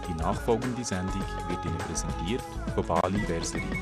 Die nachfolgende Sendung wird Ihnen präsentiert von Bali Verserie.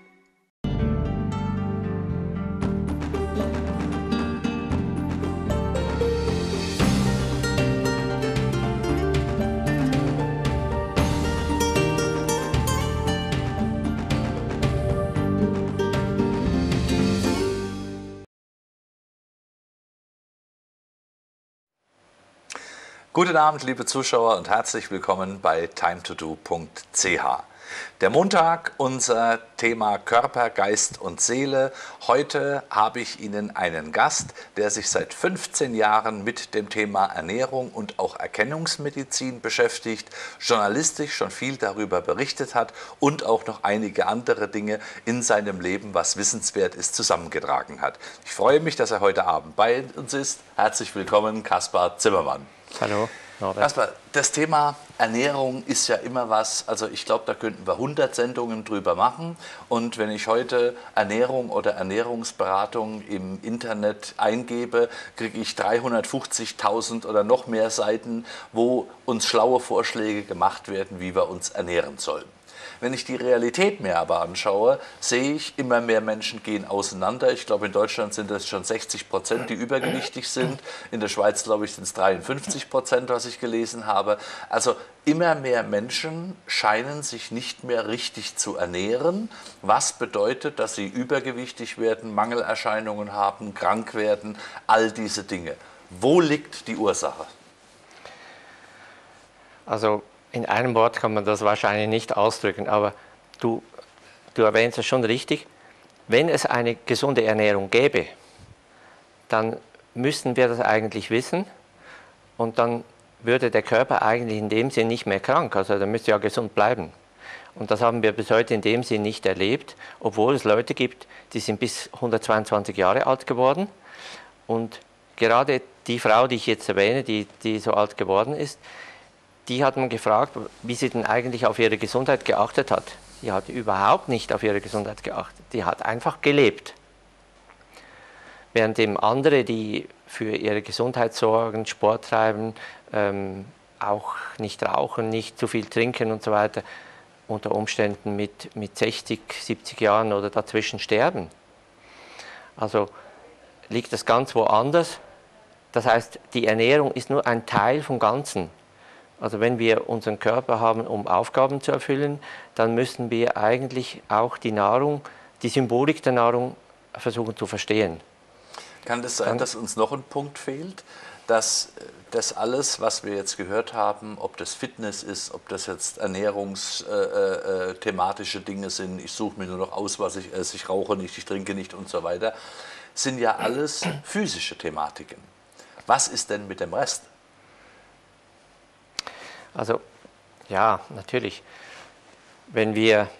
Guten Abend, liebe Zuschauer, und herzlich willkommen bei timetodo.ch. Der Montag, unser Thema Körper, Geist und Seele. Heute habe ich Ihnen einen Gast, der sich seit 15 Jahren mit dem Thema Ernährung und auch Erkennungsmedizin beschäftigt, journalistisch schon viel darüber berichtet hat und auch noch einige andere Dinge in seinem Leben, was wissenswert ist, zusammengetragen hat. Ich freue mich, dass er heute Abend bei uns ist. Herzlich willkommen, Kaspar Zimmermann. Hallo, Norbert. Kaspar, das Thema Ernährung ist ja immer was, also ich glaube, da könnten wir 100 Sendungen drüber machen. Und wenn ich heute Ernährung oder Ernährungsberatung im Internet eingebe, kriege ich 350.000 oder noch mehr Seiten, wo uns schlaue Vorschläge gemacht werden, wie wir uns ernähren sollen. Wenn ich die Realität mir aber anschaue, sehe ich, immer mehr Menschen gehen auseinander. Ich glaube, in Deutschland sind es schon 60%, die übergewichtig sind. In der Schweiz, glaube ich, sind es 53%, was ich gelesen habe. Also immer mehr Menschen scheinen sich nicht mehr richtig zu ernähren, was bedeutet, dass sie übergewichtig werden, Mangelerscheinungen haben, krank werden, all diese Dinge. Wo liegt die Ursache? Also in einem Wort kann man das wahrscheinlich nicht ausdrücken, aber du erwähnst es schon richtig. Wenn es eine gesunde Ernährung gäbe, dann müssten wir das eigentlich wissen und dann würde der Körper eigentlich in dem Sinn nicht mehr krank, also der müsste ja gesund bleiben. Und das haben wir bis heute in dem Sinn nicht erlebt, obwohl es Leute gibt, die sind bis 122 Jahre alt geworden und gerade die Frau, die ich jetzt erwähne, die so alt geworden ist, die hat man gefragt, wie sie denn eigentlich auf ihre Gesundheit geachtet hat. Die hat überhaupt nicht auf ihre Gesundheit geachtet. Die hat einfach gelebt. Während dem andere, die für ihre Gesundheit sorgen, Sport treiben, auch nicht rauchen, nicht zu viel trinken und so weiter, unter Umständen mit 60, 70 Jahren oder dazwischen sterben. Also liegt das ganz woanders. Das heißt, die Ernährung ist nur ein Teil vom Ganzen. Also wenn wir unseren Körper haben, um Aufgaben zu erfüllen, dann müssen wir eigentlich auch die Nahrung, die Symbolik der Nahrung versuchen zu verstehen. Kann das sein, dass uns noch ein Punkt fehlt, dass das alles, was wir jetzt gehört haben, ob das Fitness ist, ob das jetzt ernährungsthematische Dinge sind, ich suche mir nur noch aus, was ich esse, ich rauche nicht, ich trinke nicht und so weiter, sind ja alles physische Thematiken. Was ist denn mit dem Rest? Also ja, natürlich, wenn wir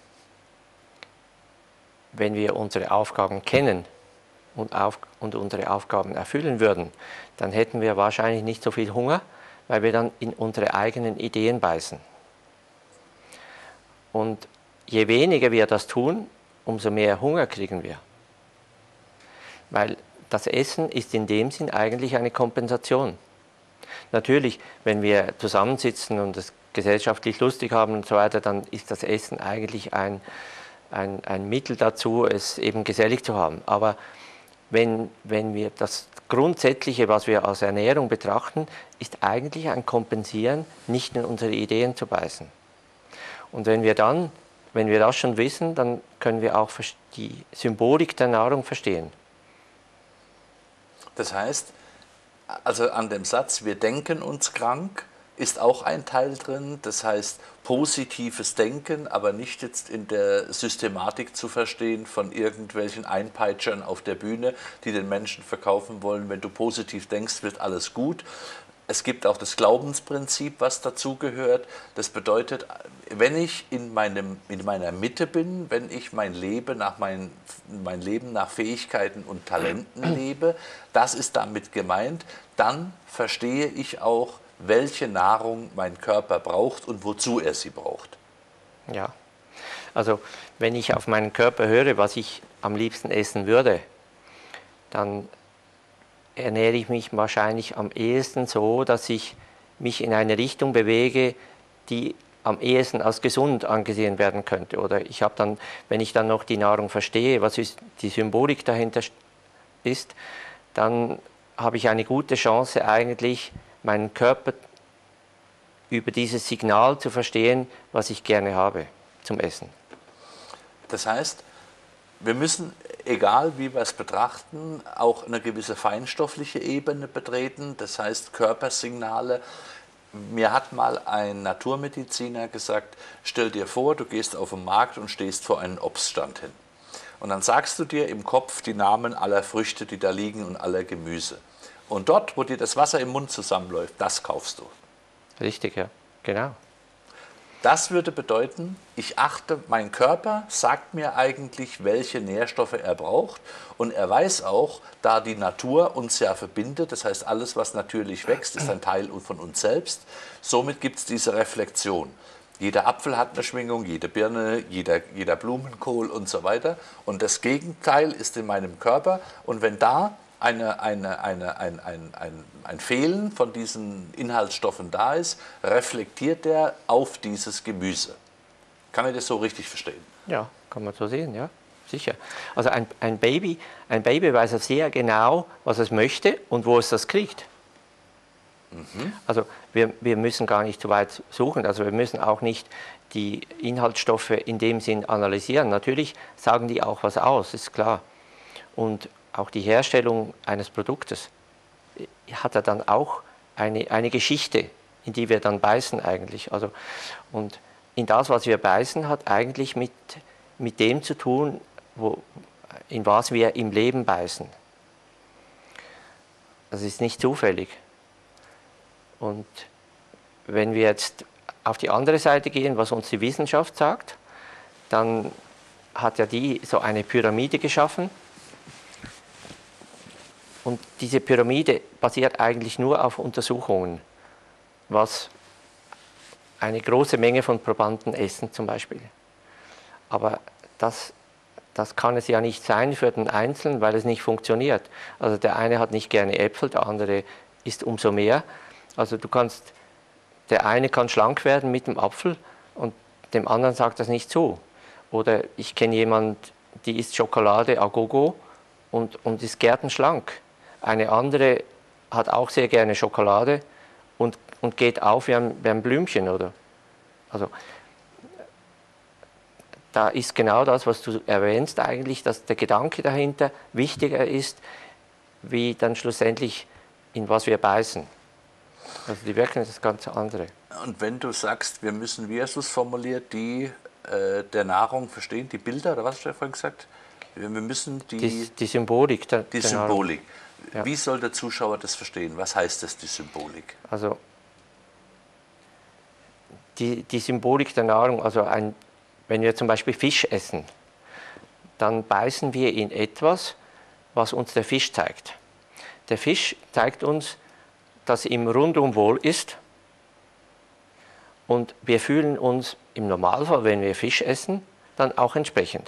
unsere Aufgaben kennen und unsere Aufgaben erfüllen würden, dann hätten wir wahrscheinlich nicht so viel Hunger, weil wir dann in unsere eigenen Ideen beißen. Und je weniger wir das tun, umso mehr Hunger kriegen wir. Weil das Essen ist in dem Sinn eigentlich eine Kompensation. Natürlich, wenn wir zusammensitzen und es gesellschaftlich lustig haben und so weiter, dann ist das Essen eigentlich ein Mittel dazu, es eben gesellig zu haben. Aber wenn wir das Grundsätzliche, was wir als Ernährung betrachten, ist eigentlich ein Kompensieren, nicht in unsere Ideen zu beißen. Und wenn wir das schon wissen, dann können wir auch die Symbolik der Nahrung verstehen. Das heißt, also an dem Satz, wir denken uns krank, ist auch ein Teil drin. Das heißt, positives Denken, aber nicht jetzt in der Systematik zu verstehen von irgendwelchen Einpeitschern auf der Bühne, die den Menschen verkaufen wollen, wenn du positiv denkst, wird alles gut. Es gibt auch das Glaubensprinzip, was dazugehört. Das bedeutet, wenn ich in meiner Mitte bin, wenn ich mein Leben nach Fähigkeiten und Talenten lebe, das ist damit gemeint, dann verstehe ich auch, welche Nahrung mein Körper braucht und wozu er sie braucht. Ja, also wenn ich auf meinen Körper höre, was ich am liebsten essen würde, dann ernähre ich mich wahrscheinlich am ehesten so, dass ich mich in eine Richtung bewege, die am ehesten als gesund angesehen werden könnte. Oder ich habe dann, wenn ich dann noch die Nahrung verstehe, was ist die Symbolik dahinter ist, dann habe ich eine gute Chance eigentlich, meinen Körper über dieses Signal zu verstehen, was ich gerne habe zum Essen. Das heißt, wir müssen, egal wie wir es betrachten, auch eine gewisse feinstoffliche Ebene betreten. Das heißt, Körpersignale. Mir hat mal ein Naturmediziner gesagt, stell dir vor, du gehst auf den Markt und stehst vor einen Obststand hin. Und dann sagst du dir im Kopf die Namen aller Früchte, die da liegen und aller Gemüse. Und dort, wo dir das Wasser im Mund zusammenläuft, das kaufst du. Richtig, ja, genau. Das würde bedeuten, ich achte, mein Körper sagt mir eigentlich, welche Nährstoffe er braucht, und er weiß auch, da die Natur uns ja verbindet, das heißt, alles, was natürlich wächst, ist ein Teil von uns selbst, somit gibt es diese Reflexion. Jeder Apfel hat eine Schwingung, jede Birne, jeder Blumenkohl und so weiter, und das Gegenteil ist in meinem Körper, und wenn da ein Fehlen von diesen Inhaltsstoffen da ist, reflektiert der auf dieses Gemüse. Kann ich das so richtig verstehen? Ja, kann man so sehen, ja, sicher. Also ein Baby weiß ja sehr genau, was es möchte und wo es das kriegt. Also wir müssen gar nicht so weit suchen, also wir müssen auch nicht die Inhaltsstoffe in dem Sinn analysieren. Natürlich sagen die auch was aus, ist klar. Und auch die Herstellung eines Produktes hat ja dann auch eine Geschichte, in die wir dann beißen eigentlich. Also, und in das, was wir beißen, hat eigentlich mit dem zu tun, in was wir im Leben beißen. Das ist nicht zufällig. Und wenn wir jetzt auf die andere Seite gehen, was uns die Wissenschaft sagt, dann hat ja die so eine Pyramide geschaffen. Und diese Pyramide basiert eigentlich nur auf Untersuchungen, was eine große Menge von Probanden essen zum Beispiel. Aber das kann es ja nicht sein für den Einzelnen, weil es nicht funktioniert. Also der eine hat nicht gerne Äpfel, der andere isst umso mehr. Also der eine kann schlank werden mit dem Apfel und dem anderen sagt das nicht zu. Oder ich kenne jemanden, die isst Schokolade à gogo und ist gärtenschlank. Eine andere hat auch sehr gerne Schokolade und geht auf wie ein Blümchen, oder? Also da ist genau das, was du erwähnst eigentlich, dass der Gedanke dahinter wichtiger ist, wie dann schlussendlich in was wir beißen. Also die Wirkung ist das ganz andere. Und wenn du sagst, wir müssen, wie hast du es formuliert, die der Nahrung verstehen, die Bilder, oder was hast du vorhin gesagt? Wir müssen die Symbolik der Symbolik. Ja. Wie soll der Zuschauer das verstehen? Was heißt das, die Symbolik? Also die Symbolik der Nahrung, also wenn wir zum Beispiel Fisch essen, dann beißen wir in etwas, was uns der Fisch zeigt. Der Fisch zeigt uns, dass ihm rundum wohl ist, und wir fühlen uns im Normalfall, wenn wir Fisch essen, dann auch entsprechend.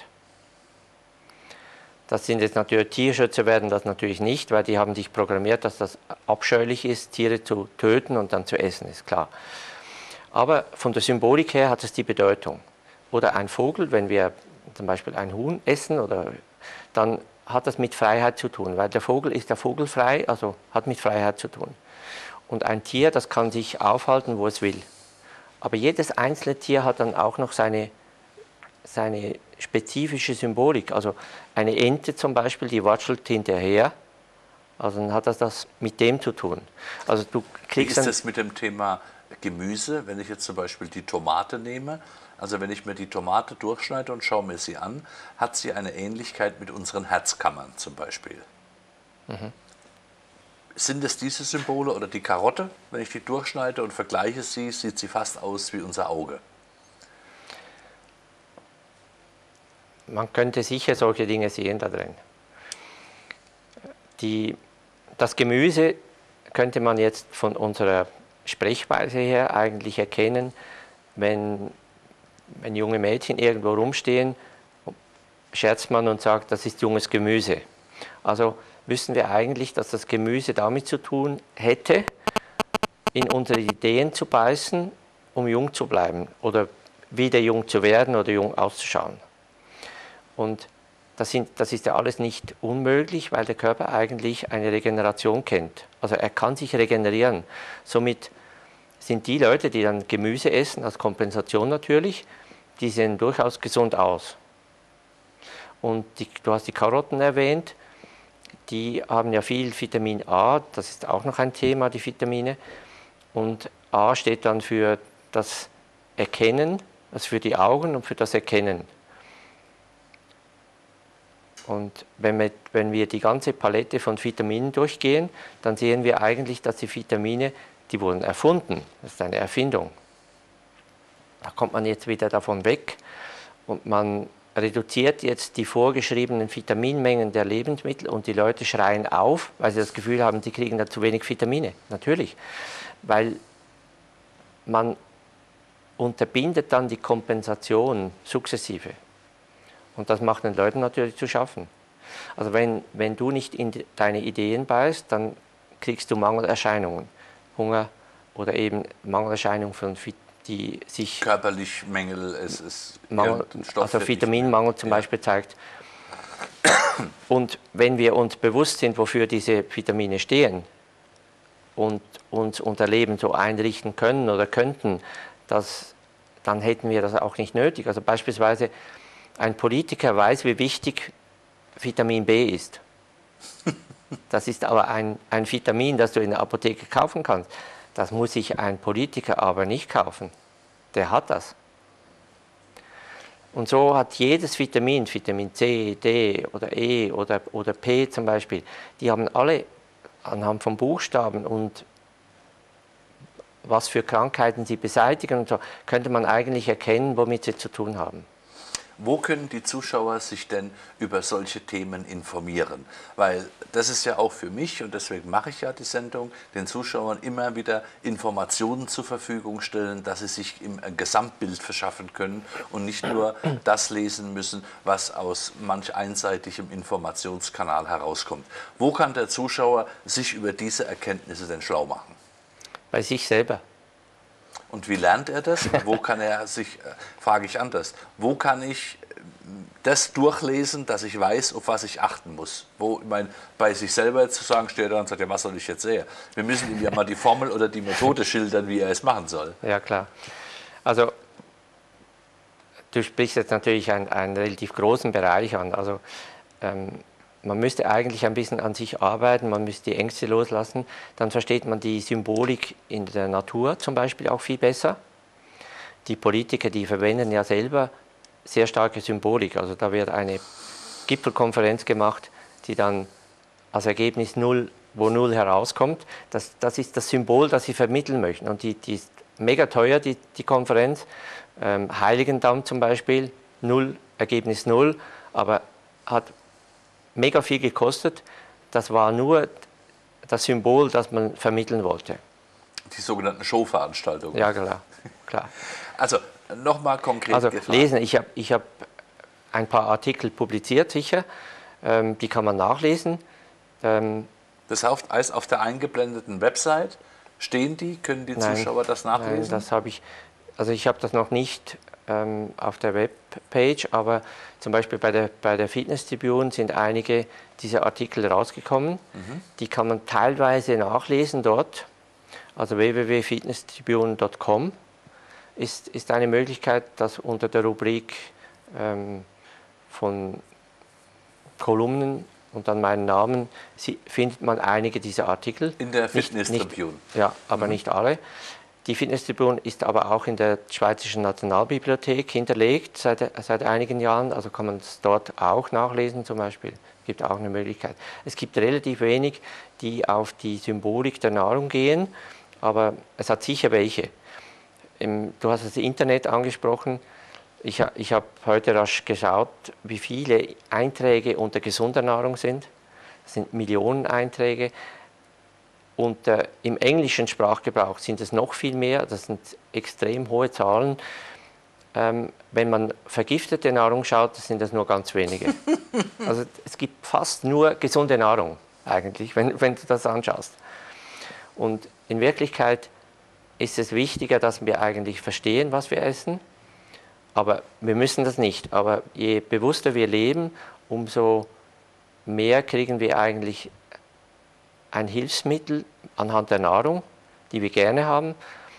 Das sind jetzt natürlich Tierschützer, werden das natürlich nicht, weil die haben sich programmiert, dass das abscheulich ist, Tiere zu töten und dann zu essen, ist klar. Aber von der Symbolik her hat es die Bedeutung. Oder ein Vogel, wenn wir zum Beispiel ein Huhn essen, dann hat das mit Freiheit zu tun, weil der Vogel ist ja vogelfrei, also hat mit Freiheit zu tun. Und ein Tier, das kann sich aufhalten, wo es will. Aber jedes einzelne Tier hat dann auch noch seine spezifische Symbolik. Also eine Ente zum Beispiel, die watschelt hinterher, also dann hat das mit dem zu tun. Also du kriegst Wie ist das mit dem Thema Gemüse, wenn ich jetzt zum Beispiel die Tomate nehme? Also wenn ich mir die Tomate durchschneide und schaue mir sie an, hat sie eine Ähnlichkeit mit unseren Herzkammern zum Beispiel. Sind es diese Symbole, oder die Karotte? Wenn ich die durchschneide und vergleiche sie, sieht sie fast aus wie unser Auge. Man könnte sicher solche Dinge sehen da drin. Das Gemüse könnte man jetzt von unserer Sprechweise her eigentlich erkennen, wenn junge Mädchen irgendwo rumstehen, scherzt man und sagt, das ist junges Gemüse. Also wissen wir eigentlich, dass das Gemüse damit zu tun hätte, in unsere Ideen zu beißen um jung zu bleiben oder wieder jung zu werden oder jung auszuschauen. Und das ist ja alles nicht unmöglich, weil der Körper eigentlich eine Regeneration kennt. Also er kann sich regenerieren. Somit sind die Leute, die dann Gemüse essen, als Kompensation natürlich, die sehen durchaus gesund aus. Und du hast die Karotten erwähnt, die haben ja viel Vitamin A, das ist auch noch ein Thema, die Vitamine. Und A steht dann für das Erkennen, also für die Augen und für das Erkennen. Und wenn wir die ganze Palette von Vitaminen durchgehen, dann sehen wir eigentlich, dass die Vitamine, die wurden erfunden. Das ist eine Erfindung. Da kommt man jetzt wieder davon weg und man reduziert jetzt die vorgeschriebenen Vitaminmengen der Lebensmittel und die Leute schreien auf, weil sie das Gefühl haben, sie kriegen da zu wenig Vitamine. Natürlich, weil man unterbindet dann die Kompensation sukzessive. Und das macht den Leuten natürlich zu schaffen. Also wenn du nicht in deine Ideen beißt, dann kriegst du Mangelerscheinungen. Hunger oder eben Mangelerscheinungen, die sich... Körperlich Mängel, es ist also Vitaminmangel zum Beispiel zeigt. Und wenn wir uns bewusst sind, wofür diese Vitamine stehen und uns unser Leben so einrichten können oder könnten, dann hätten wir das auch nicht nötig. Also beispielsweise ein Politiker weiß, wie wichtig Vitamin B ist. Das ist aber ein Vitamin, das du in der Apotheke kaufen kannst. Das muss sich ein Politiker aber nicht kaufen. Der hat das. Und so hat jedes Vitamin, Vitamin C, D oder E oder P zum Beispiel, die haben alle anhand von Buchstaben und was für Krankheiten sie beseitigen und so, könnte man eigentlich erkennen, womit sie zu tun haben. Wo können die Zuschauer sich denn über solche Themen informieren? Weil das ist ja auch für mich, und deswegen mache ich ja die Sendung, den Zuschauern immer wieder Informationen zur Verfügung stellen, dass sie sich ein Gesamtbild verschaffen können und nicht nur das lesen müssen, was aus manch einseitigem Informationskanal herauskommt. Wo kann der Zuschauer sich über diese Erkenntnisse denn schlau machen? Bei sich selber. Und wie lernt er das? Und wo kann er sich, frage ich anders, wo kann ich das durchlesen, dass ich weiß, auf was ich achten muss? Wo, ich meine, bei sich selber zu sagen, steht er und sagt, ja, was soll ich jetzt sehen? Wir müssen ihm ja mal die Formel oder die Methode schildern, wie er es machen soll. Ja, klar. Also, du sprichst jetzt natürlich einen relativ großen Bereich an. Also, man müsste eigentlich ein bisschen an sich arbeiten, man müsste die Ängste loslassen, dann versteht man die Symbolik in der Natur zum Beispiel auch viel besser. Die Politiker, die verwenden ja selber sehr starke Symbolik, also da wird eine Gipfelkonferenz gemacht, die dann als Ergebnis 0, wo 0 herauskommt, das ist das Symbol, das sie vermitteln möchten und die ist mega teuer, die Konferenz, Heiligendamm zum Beispiel, 0, Ergebnis 0, aber hat mega viel gekostet. Das war nur das Symbol, das man vermitteln wollte. Die sogenannten Showveranstaltungen. Ja, klar. Also nochmal konkret gefragt. Lesen, ich hab ein paar Artikel publiziert, sicher. Die kann man nachlesen. Das heißt, auf der eingeblendeten Website stehen die? Können die Zuschauer das nachlesen? Nein, das habe ich. Also ich habe das noch nicht auf der Webpage, aber zum Beispiel bei der Fitness Tribune sind einige dieser Artikel rausgekommen. Die kann man teilweise nachlesen dort. Also www.fitnesstribune.com ist eine Möglichkeit, dass unter der Rubrik von Kolumnen und dann meinen Namen findet man einige dieser Artikel. In der Fitness Tribune? Ja, aber nicht alle. Die Fitness Tribune ist aber auch in der Schweizerischen Nationalbibliothek hinterlegt seit einigen Jahren, also kann man es dort auch nachlesen zum Beispiel. Es gibt auch eine Möglichkeit. Es gibt relativ wenig, die auf die Symbolik der Nahrung gehen, aber es hat sicher welche. Du hast das Internet angesprochen. Ich habe heute rasch geschaut, wie viele Einträge unter gesunder Nahrung sind. Das sind Millionen Einträge. Und im englischen Sprachgebrauch sind es noch viel mehr, das sind extrem hohe Zahlen. Wenn man vergiftete Nahrung schaut, sind das nur ganz wenige. Also es gibt fast nur gesunde Nahrung eigentlich, wenn du das anschaust. Und in Wirklichkeit ist es wichtiger, dass wir eigentlich verstehen, was wir essen. Aber wir müssen das nicht. Aber je bewusster wir leben, umso mehr kriegen wir eigentlich ein Hilfsmittel anhand der Nahrung, die wir gerne haben,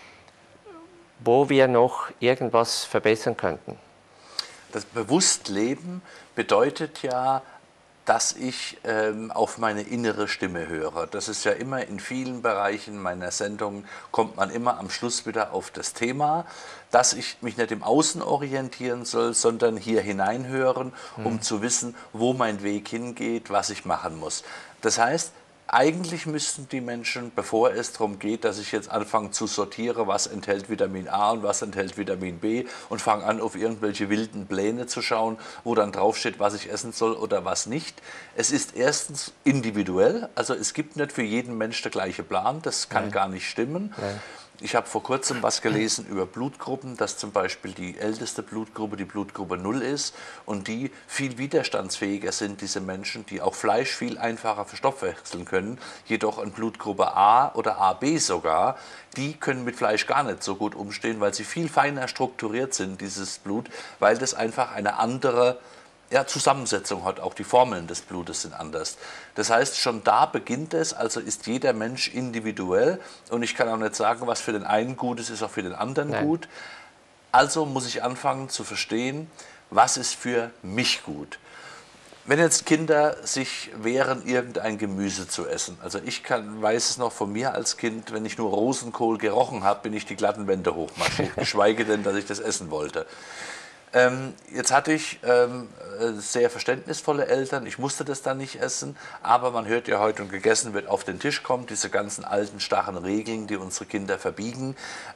wo wir noch irgendwas verbessern könnten. Das Bewusstleben bedeutet ja, dass ich auf meine innere Stimme höre. Das ist ja immer in vielen Bereichen meiner Sendung, kommt man immer am Schluss wieder auf das Thema, dass ich mich nicht im Außen orientieren soll, sondern hier hineinhören, um zu wissen, wo mein Weg hingeht, was ich machen muss. Das heißt, eigentlich müssten die Menschen, bevor es darum geht, dass ich jetzt anfange zu sortieren, was enthält Vitamin A und was enthält Vitamin B und fange an, auf irgendwelche wilden Pläne zu schauen, wo dann draufsteht, was ich essen soll oder was nicht. Es ist erstens individuell, also es gibt nicht für jeden Mensch der gleiche Plan, das kann gar nicht stimmen. Nein. Ich habe vor kurzem was gelesen über Blutgruppen, dass zum Beispiel die älteste Blutgruppe die Blutgruppe 0 ist und die viel widerstandsfähiger sind, diese Menschen, die auch Fleisch viel einfacher verstoffwechseln können, jedoch in Blutgruppe A oder AB sogar, die können mit Fleisch gar nicht so gut umstehen, weil sie viel feiner strukturiert sind, dieses Blut, weil das einfach eine andere Zusammensetzung hat, auch die Formeln des Blutes sind anders. Das heißt, schon da beginnt es, also ist jeder Mensch individuell und ich kann auch nicht sagen, was für den einen gut ist, ist auch für den anderen gut. Also muss ich anfangen zu verstehen, was ist für mich gut. Wenn jetzt Kinder sich wehren, irgendein Gemüse zu essen, also ich weiß es noch von mir als Kind, wenn ich nur Rosenkohl gerochen habe, bin ich die glatten Wände hochmarschiert, geschweige denn, dass ich das essen wollte. Jetzt hatte ich sehr verständnisvolle Eltern, ich musste das dann nicht essen, aber man hört ja heute, und gegessen wird auf den Tisch kommt, diese ganzen alten, starren Regeln, die unsere Kinder verbiegen.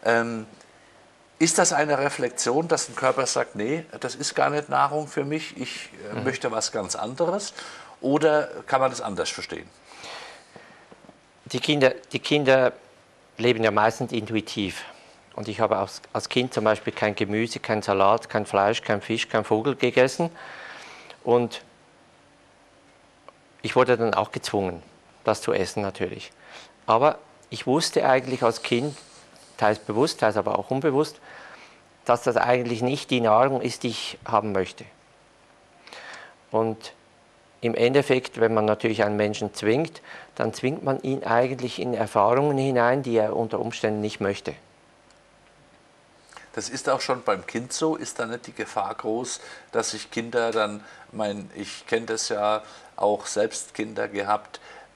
Ist das eine Reflexion, dass ein Körper sagt, nee, das ist gar nicht Nahrung für mich, ich möchte was ganz anderes, oder kann man das anders verstehen? Die Kinder leben ja meistens intuitiv. Und ich habe als Kind zum Beispiel kein Gemüse, kein Salat, kein Fleisch, kein Fisch, kein Vogel gegessen. Und ich wurde dann auch gezwungen, das zu essen natürlich. Aber ich wusste eigentlich als Kind, teils bewusst, teils aber auch unbewusst, dass das eigentlich nicht die Nahrung ist, die ich haben möchte. Und im Endeffekt, wenn man natürlich einen Menschen zwingt, dann zwingt man ihn eigentlich in Erfahrungen hinein, die er unter Umständen nicht möchte. Das ist auch schon beim Kind so, ist da nicht die Gefahr groß, dass sich Kinder dann, ich kenne das ja auch selbst Kinder gehabt,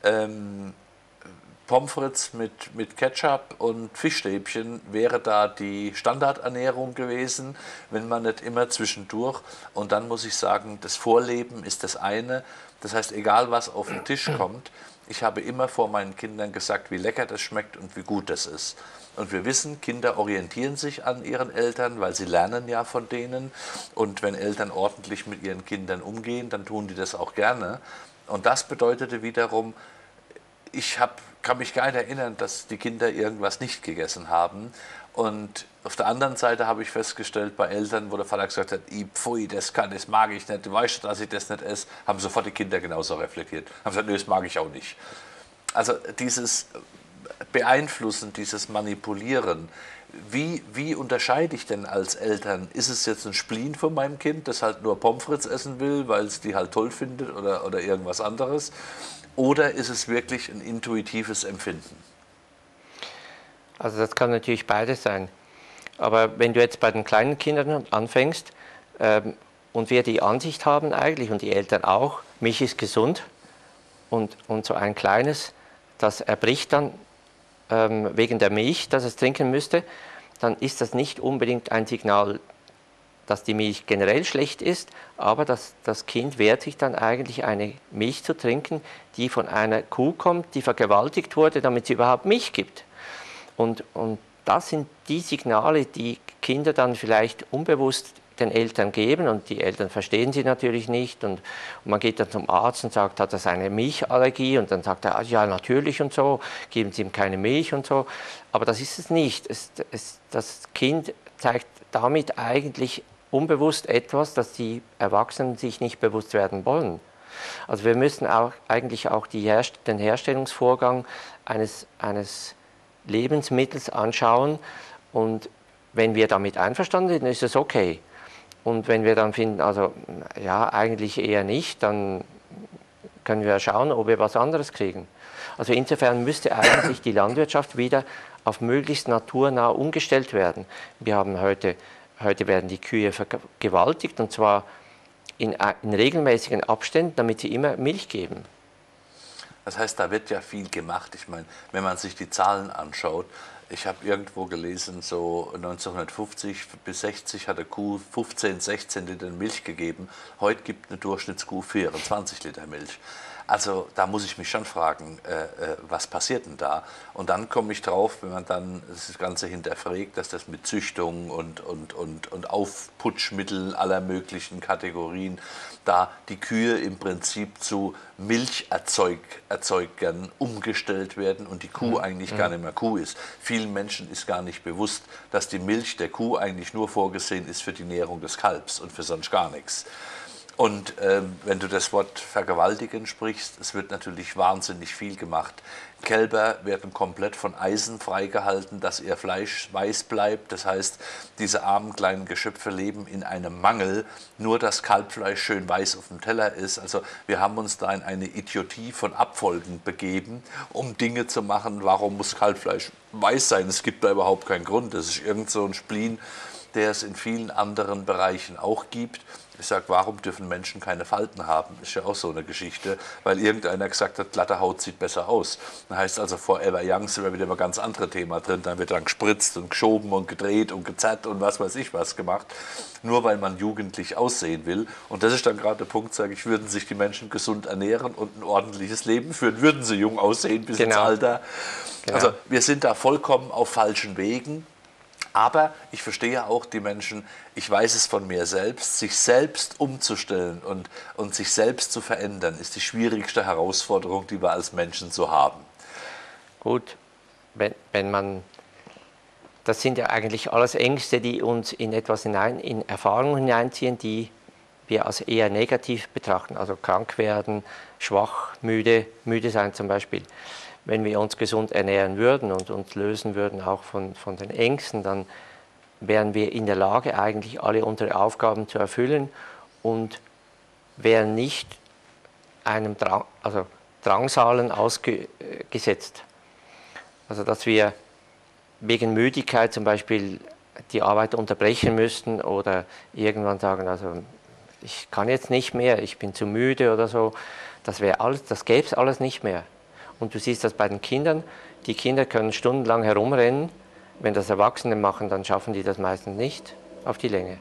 Pommes frites mit Ketchup und Fischstäbchen wäre da die Standardernährung gewesen, wenn man nicht immer zwischendurch. Und dann muss ich sagen, das Vorleben ist das eine. Das heißt, egal was auf den Tisch kommt, ich habe immer vor meinen Kindern gesagt, wie lecker das schmeckt und wie gut das ist. Und wir wissen, Kinder orientieren sich an ihren Eltern, weil sie lernen ja von denen. Und wenn Eltern ordentlich mit ihren Kindern umgehen, dann tun die das auch gerne. Und das bedeutete wiederum, kann mich gar nicht erinnern, dass die Kinder irgendwas nicht gegessen haben. Und auf der anderen Seite habe ich festgestellt, bei Eltern, wo der Vater gesagt hat, pfui, das mag ich nicht, du weißt, dass ich das nicht esse, haben sofort die Kinder genauso reflektiert. Haben gesagt, nee, das mag ich auch nicht. Also dieses Beeinflussen, dieses Manipulieren, wie unterscheide ich denn als Eltern? Ist es jetzt ein Spleen von meinem Kind, das halt nur Pommes frites essen will, weil es die halt toll findet oder irgendwas anderes? Oder ist es wirklich ein intuitives Empfinden? Also das kann natürlich beides sein. Aber wenn du jetzt bei den kleinen Kindern anfängst und wir die Ansicht haben eigentlich und die Eltern auch, Milch ist gesund und so ein kleines, das erbricht dann wegen der Milch, dass es trinken müsste, dann ist das nicht unbedingt ein Signal, dass die Milch generell schlecht ist, aber das Kind wehrt sich dann eigentlich, eine Milch zu trinken, die von einer Kuh kommt, die vergewaltigt wurde, damit sie überhaupt Milch gibt. Und das sind die Signale, die Kinder dann vielleicht unbewusst den Eltern geben und die Eltern verstehen sie natürlich nicht und man geht dann zum Arzt und sagt, hat das eine Milchallergie und dann sagt er, ja natürlich und so, geben Sie ihm keine Milch und so, aber das ist es nicht. Das Kind zeigt damit eigentlich unbewusst etwas, das die Erwachsenen sich nicht bewusst werden wollen. Also wir müssen eigentlich auch den Herstellungsvorgang eines Lebensmittels anschauen und wenn wir damit einverstanden sind, ist es okay. Und wenn wir dann finden, also ja, eigentlich eher nicht, dann können wir schauen, ob wir was anderes kriegen. Also insofern müsste eigentlich die Landwirtschaft wieder auf möglichst naturnah umgestellt werden. Wir haben heute werden die Kühe vergewaltigt und zwar in regelmäßigen Abständen, damit sie immer Milch geben. Das heißt, da wird ja viel gemacht. Ich meine, wenn man sich die Zahlen anschaut, ich habe irgendwo gelesen, so 1950 bis 60 hat eine Kuh 15, 16 Liter Milch gegeben. Heute gibt eine Durchschnittskuh 24 Liter Milch. Also da muss ich mich schon fragen, was passiert denn da? Und dann komme ich drauf, wenn man dann das Ganze hinterfragt, dass das mit Züchtung und Aufputschmitteln aller möglichen Kategorien, da die Kühe im Prinzip zu Milcherzeugern umgestellt werden und die Kuh eigentlich gar nicht mehr Kuh ist. Vielen Menschen ist gar nicht bewusst, dass die Milch der Kuh eigentlich nur vorgesehen ist für die Nährung des Kalbs und für sonst gar nichts. Und wenn du das Wort vergewaltigen sprichst, es wird natürlich wahnsinnig viel gemacht. Kälber werden komplett von Eisen freigehalten, dass ihr Fleisch weiß bleibt. Das heißt, diese armen kleinen Geschöpfe leben in einem Mangel, nur dass Kalbfleisch schön weiß auf dem Teller ist. Also wir haben uns da in eine Idiotie von Abfolgen begeben, um Dinge zu machen. Warum muss Kalbfleisch weiß sein? Es gibt da überhaupt keinen Grund. Das ist irgend so ein Spleen, der es in vielen anderen Bereichen auch gibt. Ich sage, warum dürfen Menschen keine Falten haben? Ist ja auch so eine Geschichte, weil irgendeiner gesagt hat, glatte Haut sieht besser aus. Das heißt also, forever young sind wir wieder ein ganz anderes Thema drin. Dann wird dann gespritzt und geschoben und gedreht und gezerrt und was weiß ich was gemacht. Nur weil man jugendlich aussehen will. Und das ist dann gerade der Punkt, sage ich, würden sich die Menschen gesund ernähren und ein ordentliches Leben führen, würden sie jung aussehen bis ins Alter. Genau. Also wir sind da vollkommen auf falschen Wegen. Aber ich verstehe auch die Menschen, ich weiß es von mir selbst, sich selbst umzustellen und sich selbst zu verändern, ist die schwierigste Herausforderung, die wir als Menschen so haben. Gut, wenn man, das sind ja eigentlich alles Ängste, die uns in etwas hinein, in Erfahrungen hineinziehen, die wir als eher negativ betrachten, also krank werden, schwach, müde sein zum Beispiel. Wenn wir uns gesund ernähren würden und uns lösen würden auch von den Ängsten, dann wären wir in der Lage, eigentlich alle unsere Aufgaben zu erfüllen und wären nicht einem Drangsalen ausgesetzt. Also dass wir wegen Müdigkeit zum Beispiel die Arbeit unterbrechen müssten oder irgendwann sagen, also ich kann jetzt nicht mehr, ich bin zu müde oder so, das gäbe es alles nicht mehr. Und du siehst das bei den Kindern, die Kinder können stundenlang herumrennen, wenn das Erwachsene machen, dann schaffen die das meistens nicht auf die Länge.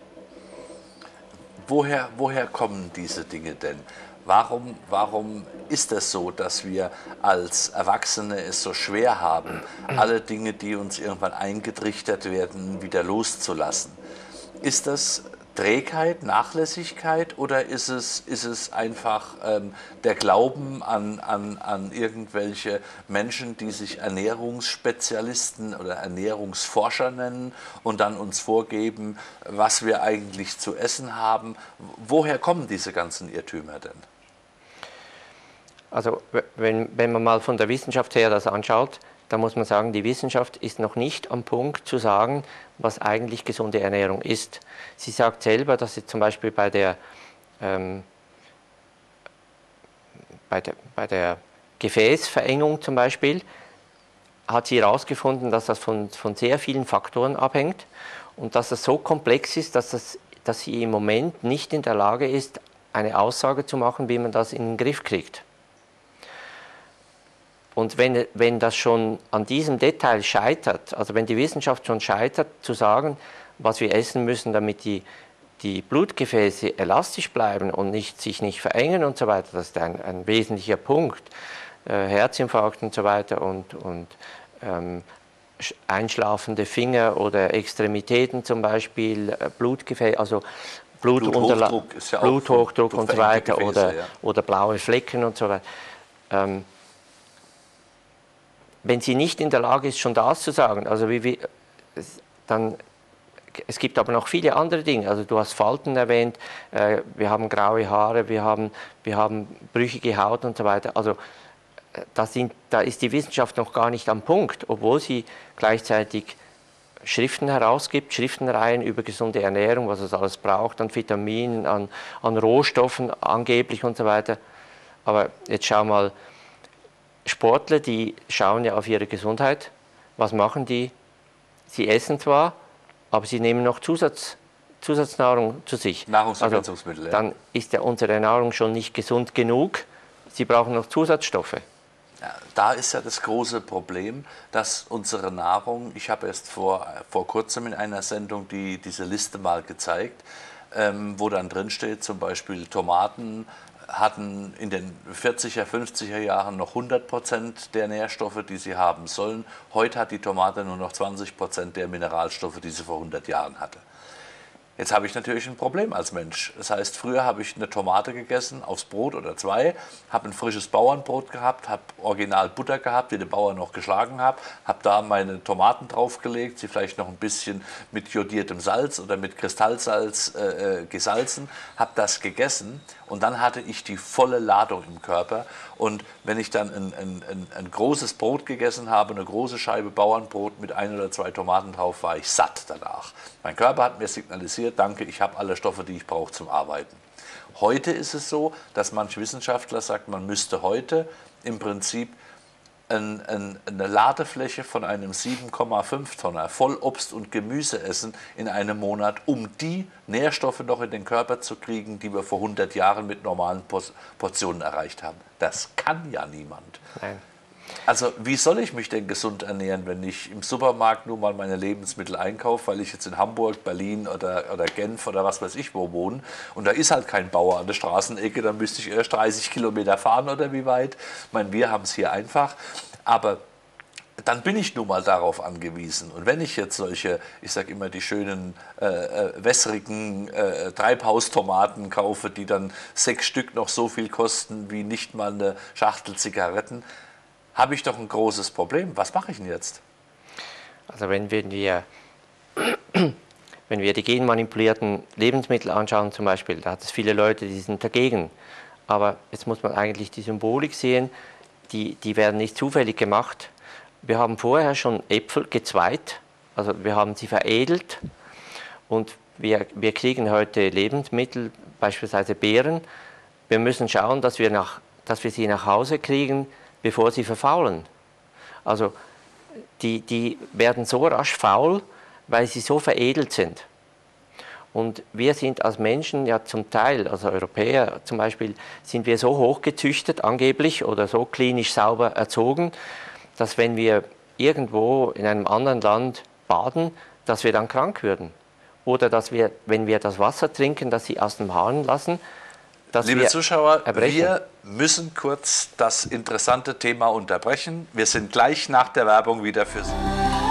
Woher kommen diese Dinge denn? Warum ist es so, dass wir als Erwachsene es so schwer haben, alle Dinge, die uns irgendwann eingetrichtert werden, wieder loszulassen? Ist das Trägheit, Nachlässigkeit oder ist es einfach der Glauben an irgendwelche Menschen, die sich Ernährungsspezialisten oder Ernährungsforscher nennen und dann uns vorgeben, was wir eigentlich zu essen haben? Woher kommen diese ganzen Irrtümer denn? Also wenn man mal von der Wissenschaft her das anschaut, da muss man sagen, die Wissenschaft ist noch nicht am Punkt zu sagen, was eigentlich gesunde Ernährung ist. Sie sagt selber, dass sie zum Beispiel bei der Gefäßverengung zum Beispiel, hat sie herausgefunden, dass das von sehr vielen Faktoren abhängt und dass das so komplex ist, dass sie im Moment nicht in der Lage ist, eine Aussage zu machen, wie man das in den Griff kriegt. Und wenn das schon an diesem Detail scheitert, also wenn die Wissenschaft schon scheitert, zu sagen, was wir essen müssen, damit die Blutgefäße elastisch bleiben und sich nicht verengen und so weiter, das ist ein wesentlicher Punkt. Herzinfarkt und so weiter und einschlafende Finger oder Extremitäten zum Beispiel, Blutgefäße, also Bluthochdruck ist ja auch Bluthochdruck und so weiter Gefäße, oder blaue Flecken und so weiter. Wenn sie nicht in der Lage ist, schon das zu sagen, also dann, es gibt aber noch viele andere Dinge, also du hast Falten erwähnt, wir haben graue Haare, wir haben brüchige Haut und so weiter, also da ist die Wissenschaft noch gar nicht am Punkt, obwohl sie gleichzeitig Schriften herausgibt, Schriftenreihen über gesunde Ernährung, was es alles braucht, an Vitaminen, an Rohstoffen angeblich und so weiter. Aber jetzt schau mal, Sportler, die schauen ja auf ihre Gesundheit. Was machen die? Sie essen zwar, aber sie nehmen noch Zusatznahrung zu sich. Nahrungsergänzungsmittel. Also, dann ist ja unsere Nahrung schon nicht gesund genug. Sie brauchen noch Zusatzstoffe. Ja, da ist ja das große Problem, dass unsere Nahrung, ich habe erst vor kurzem in einer Sendung diese Liste mal gezeigt, wo dann drin steht, zum Beispiel Tomaten hatten in den 40er, 50er Jahren noch 100% der Nährstoffe, die sie haben sollen. Heute hat die Tomate nur noch 20% der Mineralstoffe, die sie vor 100 Jahren hatte. Jetzt habe ich natürlich ein Problem als Mensch. Das heißt, früher habe ich eine Tomate gegessen, aufs Brot oder zwei, habe ein frisches Bauernbrot gehabt, habe original Butter gehabt, die der Bauer noch geschlagen hat, habe da meine Tomaten draufgelegt, sie vielleicht noch ein bisschen mit jodiertem Salz oder mit Kristallsalz gesalzen, habe das gegessen und dann hatte ich die volle Ladung im Körper. Und wenn ich dann ein großes Brot gegessen habe, eine große Scheibe Bauernbrot mit 1 oder 2 Tomaten drauf, war ich satt danach. Mein Körper hat mir signalisiert, danke, ich habe alle Stoffe, die ich brauche zum Arbeiten. Heute ist es so, dass manche Wissenschaftler sagen, man müsste heute im Prinzip eine Ladefläche von einem 7,5 Tonner voll Obst und Gemüse essen in einem Monat, um die Nährstoffe noch in den Körper zu kriegen, die wir vor 100 Jahren mit normalen Portionen erreicht haben. Das kann ja niemand. Nein. Also wie soll ich mich denn gesund ernähren, wenn ich im Supermarkt nur mal meine Lebensmittel einkaufe, weil ich jetzt in Hamburg, Berlin oder Genf oder was weiß ich wo wohne und da ist halt kein Bauer an der Straßenecke, dann müsste ich erst 30 Kilometer fahren oder wie weit. Ich meine, wir haben es hier einfach, aber dann bin ich nun mal darauf angewiesen. Und wenn ich jetzt solche, ich sage immer die schönen wässrigen Treibhaustomaten kaufe, die dann 6 Stück noch so viel kosten wie nicht mal eine Schachtel Zigaretten, habe ich doch ein großes Problem. Was mache ich denn jetzt? Also wenn wir die genmanipulierten Lebensmittel anschauen zum Beispiel, da hat es viele Leute, die sind dagegen. Aber jetzt muss man eigentlich die Symbolik sehen, die werden nicht zufällig gemacht. Wir haben vorher schon Äpfel gezweit, also wir haben sie veredelt und wir kriegen heute Lebensmittel, beispielsweise Beeren. Wir müssen schauen, dass wir sie nach Hause kriegen, bevor sie verfaulen. Also die werden so rasch faul, weil sie so veredelt sind. Und wir sind als Menschen ja zum Teil, also Europäer zum Beispiel, sind wir so hochgezüchtet angeblich oder so klinisch sauber erzogen, dass wenn wir irgendwo in einem anderen Land baden, dass wir dann krank würden. Oder dass wir, wenn wir das Wasser trinken, das sie aus dem Hahn lassen, dass Liebe wir Zuschauer, erbrechen. wir müssen kurz das interessante Thema unterbrechen. Wir sind gleich nach der Werbung wieder für Sie.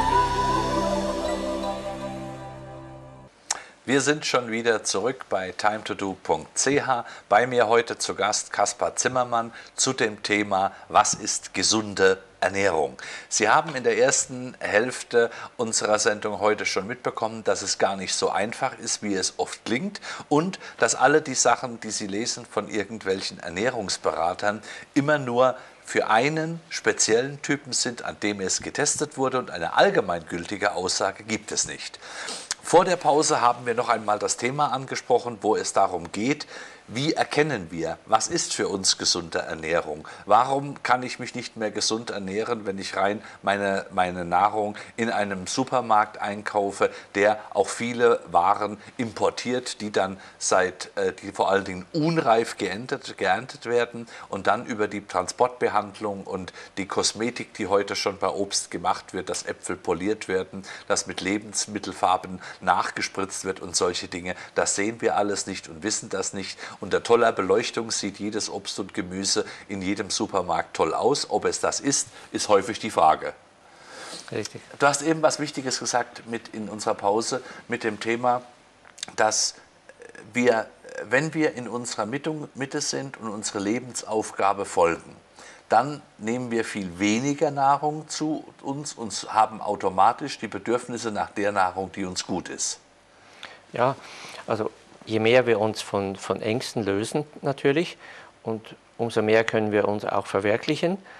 Wir sind schon wieder zurück bei timetodo.ch. Bei mir heute zu Gast Kaspar Zimmermann zu dem Thema, was ist gesunde Ernährung? Sie haben in der ersten Hälfte unserer Sendung heute schon mitbekommen, dass es gar nicht so einfach ist, wie es oft klingt und dass alle die Sachen, die Sie lesen von irgendwelchen Ernährungsberatern, immer nur für einen speziellen Typen sind, an dem es getestet wurde und eine allgemeingültige Aussage gibt es nicht. Vor der Pause haben wir noch einmal das Thema angesprochen, wo es darum geht, wie erkennen wir, was ist für uns gesunde Ernährung? Warum kann ich mich nicht mehr gesund ernähren, wenn ich rein meine Nahrung in einem Supermarkt einkaufe, der auch viele Waren importiert, die dann die vor allen Dingen unreif geerntet werden und dann über die Transportbehandlung und die Kosmetik, die heute schon bei Obst gemacht wird, dass Äpfel poliert werden, dass mit Lebensmittelfarben nachgespritzt wird und solche Dinge, das sehen wir alles nicht und wissen das nicht. Unter toller Beleuchtung sieht jedes Obst und Gemüse in jedem Supermarkt toll aus. Ob es das ist häufig die Frage. Richtig. Du hast eben was Wichtiges gesagt in unserer Pause mit dem Thema, dass wir, wenn wir in unserer Mitte sind und unsere Lebensaufgabe folgen, dann nehmen wir viel weniger Nahrung zu uns und haben automatisch die Bedürfnisse nach der Nahrung, die uns gut ist. Ja, also je mehr wir uns von Ängsten lösen natürlich und umso mehr können wir uns auch verwirklichen.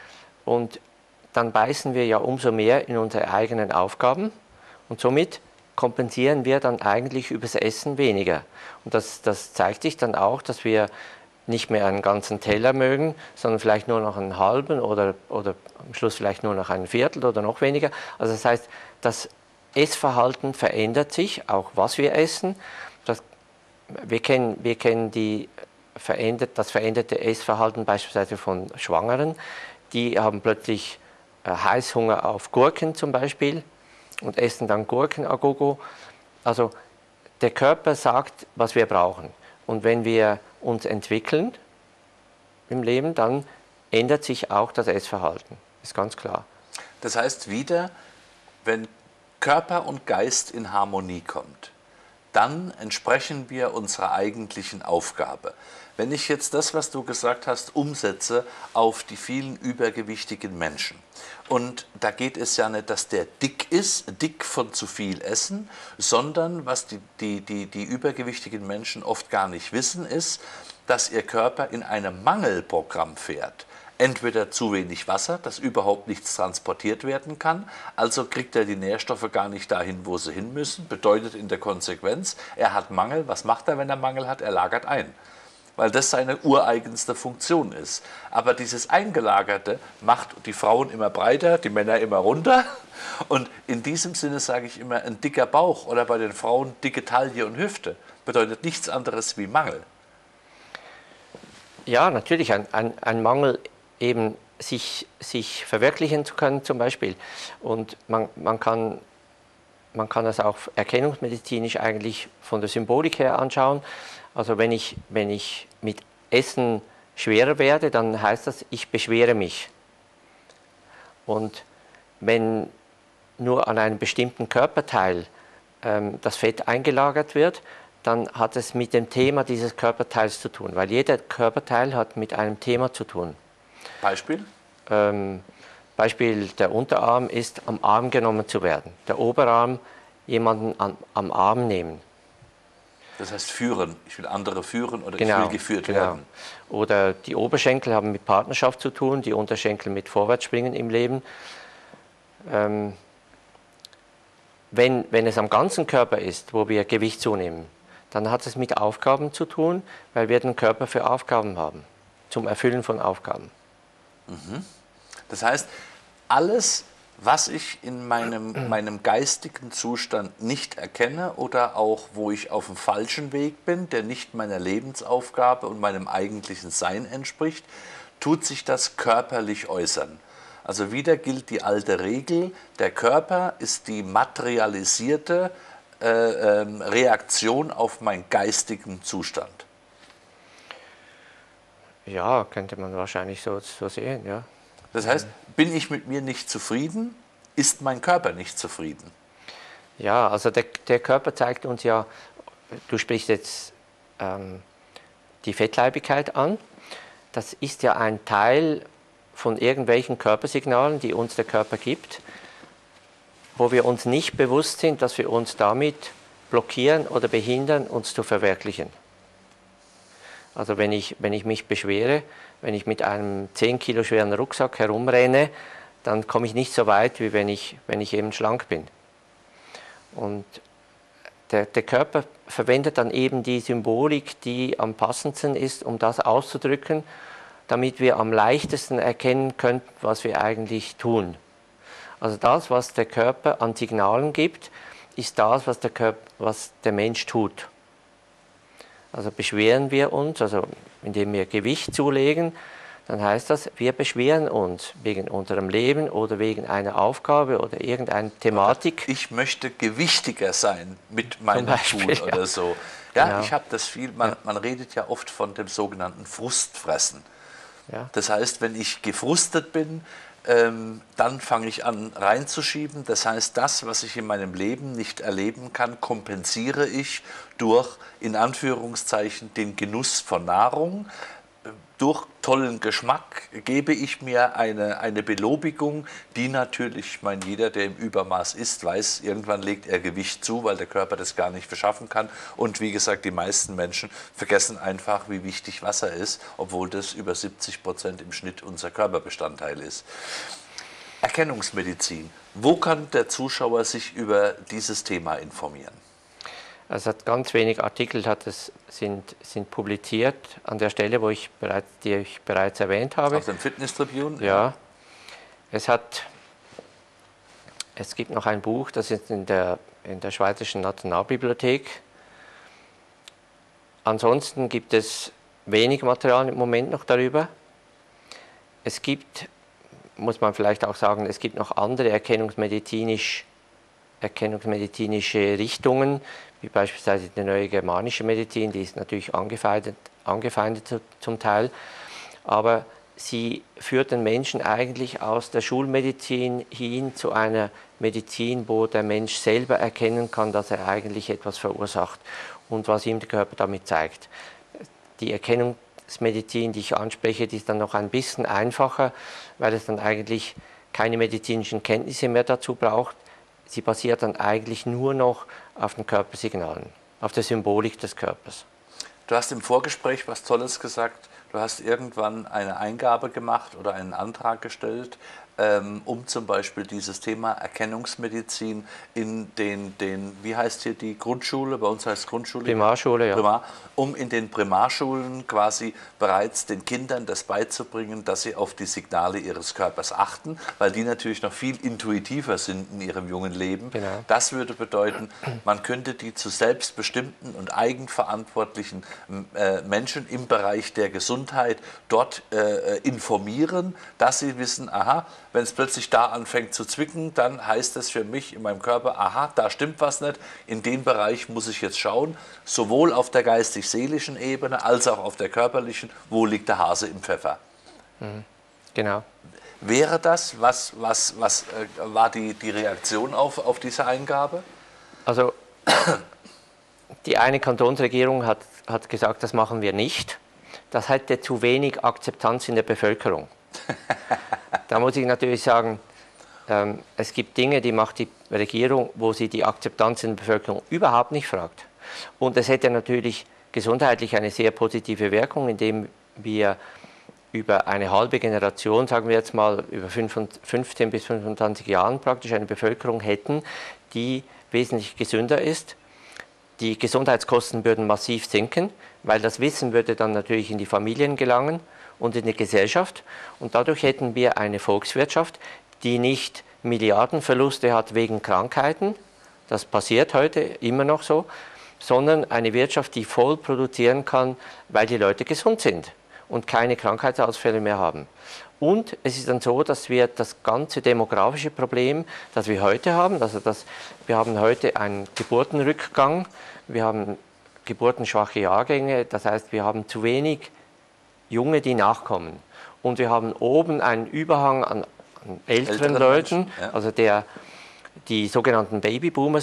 Und dann beißen wir ja umso mehr in unsere eigenen Aufgaben und somit kompensieren wir dann eigentlich übers Essen weniger. Und das zeigt sich dann auch, dass wir nicht mehr einen ganzen Teller mögen, sondern vielleicht nur noch einen halben oder am Schluss vielleicht nur noch ein Viertel oder noch weniger. Also das heißt, das Essverhalten verändert sich, auch was wir essen. Wir kennen das veränderte Essverhalten beispielsweise von Schwangeren. Die haben plötzlich Heißhunger auf Gurken zum Beispiel und essen dann Gurken à gogo. Also der Körper sagt, was wir brauchen. Und wenn wir uns entwickeln im Leben, dann ändert sich auch das Essverhalten. Ist ganz klar. Das heißt wieder, wenn Körper und Geist in Harmonie kommt, dann entsprechen wir unserer eigentlichen Aufgabe. Wenn ich jetzt das, was du gesagt hast, umsetze auf die vielen übergewichtigen Menschen, und da geht es ja nicht, dass der dick ist, dick von zu viel Essen, sondern was die übergewichtigen Menschen oft gar nicht wissen, ist, dass ihr Körper in einem Mangelprogramm fährt. Entweder zu wenig Wasser, dass überhaupt nichts transportiert werden kann, also kriegt er die Nährstoffe gar nicht dahin, wo sie hin müssen, bedeutet in der Konsequenz, er hat Mangel. Was macht er, wenn er Mangel hat? Er lagert ein, weil das seine ureigenste Funktion ist. Aber dieses Eingelagerte macht die Frauen immer breiter, die Männer immer runter. Und in diesem Sinne sage ich immer, ein dicker Bauch oder bei den Frauen dicke Taille und Hüfte bedeutet nichts anderes wie Mangel. Ja, natürlich, ein Mangel eben sich verwirklichen zu können zum Beispiel. Und man kann das auch erkennungsmedizinisch eigentlich von der Symbolik her anschauen. Also wenn ich mit Essen schwerer werde, dann heißt das, ich beschwere mich. Und wenn nur an einem bestimmten Körperteil das Fett eingelagert wird, dann hat es mit dem Thema dieses Körperteils zu tun, weil jeder Körperteil hat mit einem Thema zu tun. Beispiel? Beispiel, der Unterarm ist am Arm genommen zu werden, der Oberarm jemanden am Arm nehmen. Das heißt führen, ich will andere führen oder Genau, ich will geführt werden. Oder die Oberschenkel haben mit Partnerschaft zu tun, die Unterschenkel mit Vorwärtsspringen im Leben. Wenn es am ganzen Körper ist, wo wir Gewicht zunehmen, dann hat es mit Aufgaben zu tun, weil wir den Körper für Aufgaben haben, zum Erfüllen von Aufgaben. Das heißt, alles, was ich in meinem geistigen Zustand nicht erkenne oder auch wo ich auf dem falschen Weg bin, der nicht meiner Lebensaufgabe und meinem eigentlichen Sein entspricht, tut sich das körperlich äußern. Also wieder gilt die alte Regel, der Körper ist die materialisierte Reaktion auf meinen geistigen Zustand. Ja, könnte man wahrscheinlich so sehen, ja. Das heißt, bin ich mit mir nicht zufrieden, ist mein Körper nicht zufrieden. Ja, also der Körper zeigt uns ja, du sprichst jetzt die Fettleibigkeit an, das ist ja ein Teil von irgendwelchen Körpersignalen, die uns der Körper gibt, wo wir uns nicht bewusst sind, dass wir uns damit blockieren oder behindern, uns zu verwirklichen. Also wenn ich mich beschwere, wenn ich mit einem 10 Kilo schweren Rucksack herumrenne, dann komme ich nicht so weit, wie wenn ich eben schlank bin. Und der Körper verwendet dann eben die Symbolik, die am passendsten ist, um das auszudrücken, damit wir am leichtesten erkennen können, was wir eigentlich tun. Also das, was der Körper an Signalen gibt, ist das, was der Mensch tut. Also beschweren wir uns, also indem wir Gewicht zulegen, dann heißt das, wir beschweren uns wegen unserem Leben oder wegen einer Aufgabe oder irgendeiner Thematik. Ich möchte gewichtiger sein mit meinem Tun oder so. Ja, genau. Ich habe das viel, man redet ja oft von dem sogenannten Frustfressen. Ja. Das heißt, wenn ich gefrustet bin, dann fange ich an reinzuschieben. Das heißt, das, was ich in meinem Leben nicht erleben kann, kompensiere ich durch, in Anführungszeichen, den Genuss von Nahrung. durch tollen Geschmack gebe ich mir eine Belobigung, die natürlich, ich meine, jeder, der im Übermaß isst, weiß, irgendwann legt er Gewicht zu, weil der Körper das gar nicht verschaffen kann. Und wie gesagt, die meisten Menschen vergessen einfach, wie wichtig Wasser ist, obwohl das über 70% im Schnitt unser Körperbestandteil ist. Erkennungsmedizin. Wo kann der Zuschauer sich über dieses Thema informieren? Es hat ganz wenig Artikel sind publiziert an der Stelle, die ich bereits erwähnt habe. Auf dem Fitness Tribune? Ja. Es gibt noch ein Buch, das ist in der Schweizerischen Nationalbibliothek. Ansonsten gibt es wenig Material im Moment noch darüber. Es gibt, muss man vielleicht auch sagen, es gibt noch andere erkennungsmedizinische Richtungen, wie beispielsweise die neue germanische Medizin, die ist natürlich angefeindet zum Teil, aber sie führt den Menschen eigentlich aus der Schulmedizin hin zu einer Medizin, wo der Mensch selber erkennen kann, dass er eigentlich etwas verursacht und was ihm der Körper damit zeigt. Die Erkennungsmedizin, die ich anspreche, die ist dann noch ein bisschen einfacher, weil es dann eigentlich keine medizinischen Kenntnisse mehr dazu braucht. Sie basiert dann eigentlich nur noch auf den Körpersignalen, auf der Symbolik des Körpers. Du hast im Vorgespräch was Tolles gesagt. Du hast irgendwann eine Eingabe gemacht oder einen Antrag gestellt, um zum Beispiel dieses Thema Erkennungsmedizin in wie heißt hier die Grundschule? Bei uns heißt es Grundschule. Primarschule, ja. Um in den Primarschulen quasi bereits den Kindern das beizubringen, dass sie auf die Signale ihres Körpers achten, weil die natürlich noch viel intuitiver sind in ihrem jungen Leben. Genau. Das würde bedeuten, man könnte die zu selbstbestimmten und eigenverantwortlichen Menschen im Bereich der Gesundheit dort informieren, dass sie wissen, aha, wenn es plötzlich da anfängt zu zwicken, dann heißt es für mich in meinem Körper, aha, da stimmt was nicht, in den Bereich muss ich jetzt schauen, sowohl auf der geistig-seelischen Ebene als auch auf der körperlichen, wo liegt der Hase im Pfeffer. Genau. Wäre das, was war die Reaktion auf diese Eingabe? Also die eine Kantonsregierung hat gesagt, das machen wir nicht. Das hätte zu wenig Akzeptanz in der Bevölkerung. Da muss ich natürlich sagen, es gibt Dinge, die macht die Regierung, wo sie die Akzeptanz in der Bevölkerung überhaupt nicht fragt. Und es hätte natürlich gesundheitlich eine sehr positive Wirkung, indem wir über eine halbe Generation, sagen wir jetzt mal über 15 bis 25 Jahren praktisch eine Bevölkerung hätten, die wesentlich gesünder ist. Die Gesundheitskosten würden massiv sinken, weil das Wissen würde dann natürlich in die Familien gelangen und in die Gesellschaft. Und dadurch hätten wir eine Volkswirtschaft, die nicht Milliardenverluste hat wegen Krankheiten, das passiert heute immer noch so, sondern eine Wirtschaft, die voll produzieren kann, weil die Leute gesund sind und keine Krankheitsausfälle mehr haben. Und es ist dann so, dass wir das ganze demografische Problem, das wir heute haben, also wir haben heute einen Geburtenrückgang, wir haben geburtenschwache Jahrgänge, das heißt, wir haben zu wenig Junge, die nachkommen. Und wir haben oben einen Überhang an älteren Leuten, Menschen, ja. also die sogenannten Babyboomers,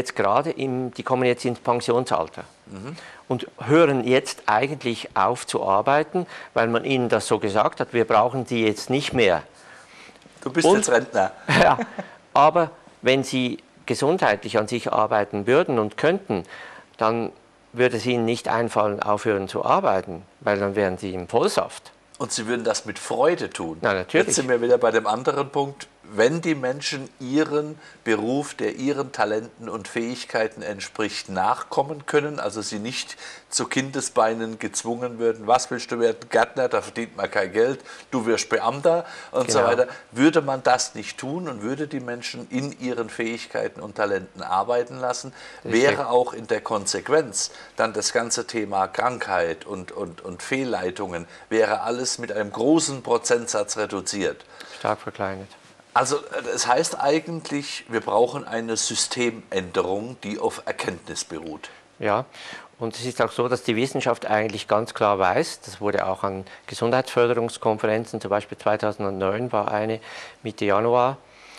die kommen jetzt ins Pensionsalter und hören jetzt eigentlich auf zu arbeiten, weil man ihnen das so gesagt hat, wir brauchen sie jetzt nicht mehr. Du bist jetzt Rentner. Ja, aber wenn sie gesundheitlich an sich arbeiten würden und könnten, dann würde es ihnen nicht einfallen, aufhören zu arbeiten, weil dann wären sie im Vollsaft. Und sie würden das mit Freude tun. Na, natürlich. Jetzt sind wir wieder bei dem anderen Punkt. Wenn die Menschen ihren Beruf, der ihren Talenten und Fähigkeiten entspricht, nachkommen können, also sie nicht zu Kindesbeinen gezwungen würden, was willst du werden, Gärtner, da verdient man kein Geld, du wirst Beamter und so weiter, würde man das nicht tun und würde die Menschen in ihren Fähigkeiten und Talenten arbeiten lassen, wäre auch in der Konsequenz dann das ganze Thema Krankheit und Fehlleitungen, wäre alles mit einem großen Prozentsatz reduziert. Stark verkleinert. Also das heißt eigentlich, wir brauchen eine Systemänderung, die auf Erkenntnis beruht. Ja, und es ist auch so, dass die Wissenschaft eigentlich ganz klar weiß, das wurde auch an Gesundheitsförderungskonferenzen, zum Beispiel 2009 war eine Mitte Januar,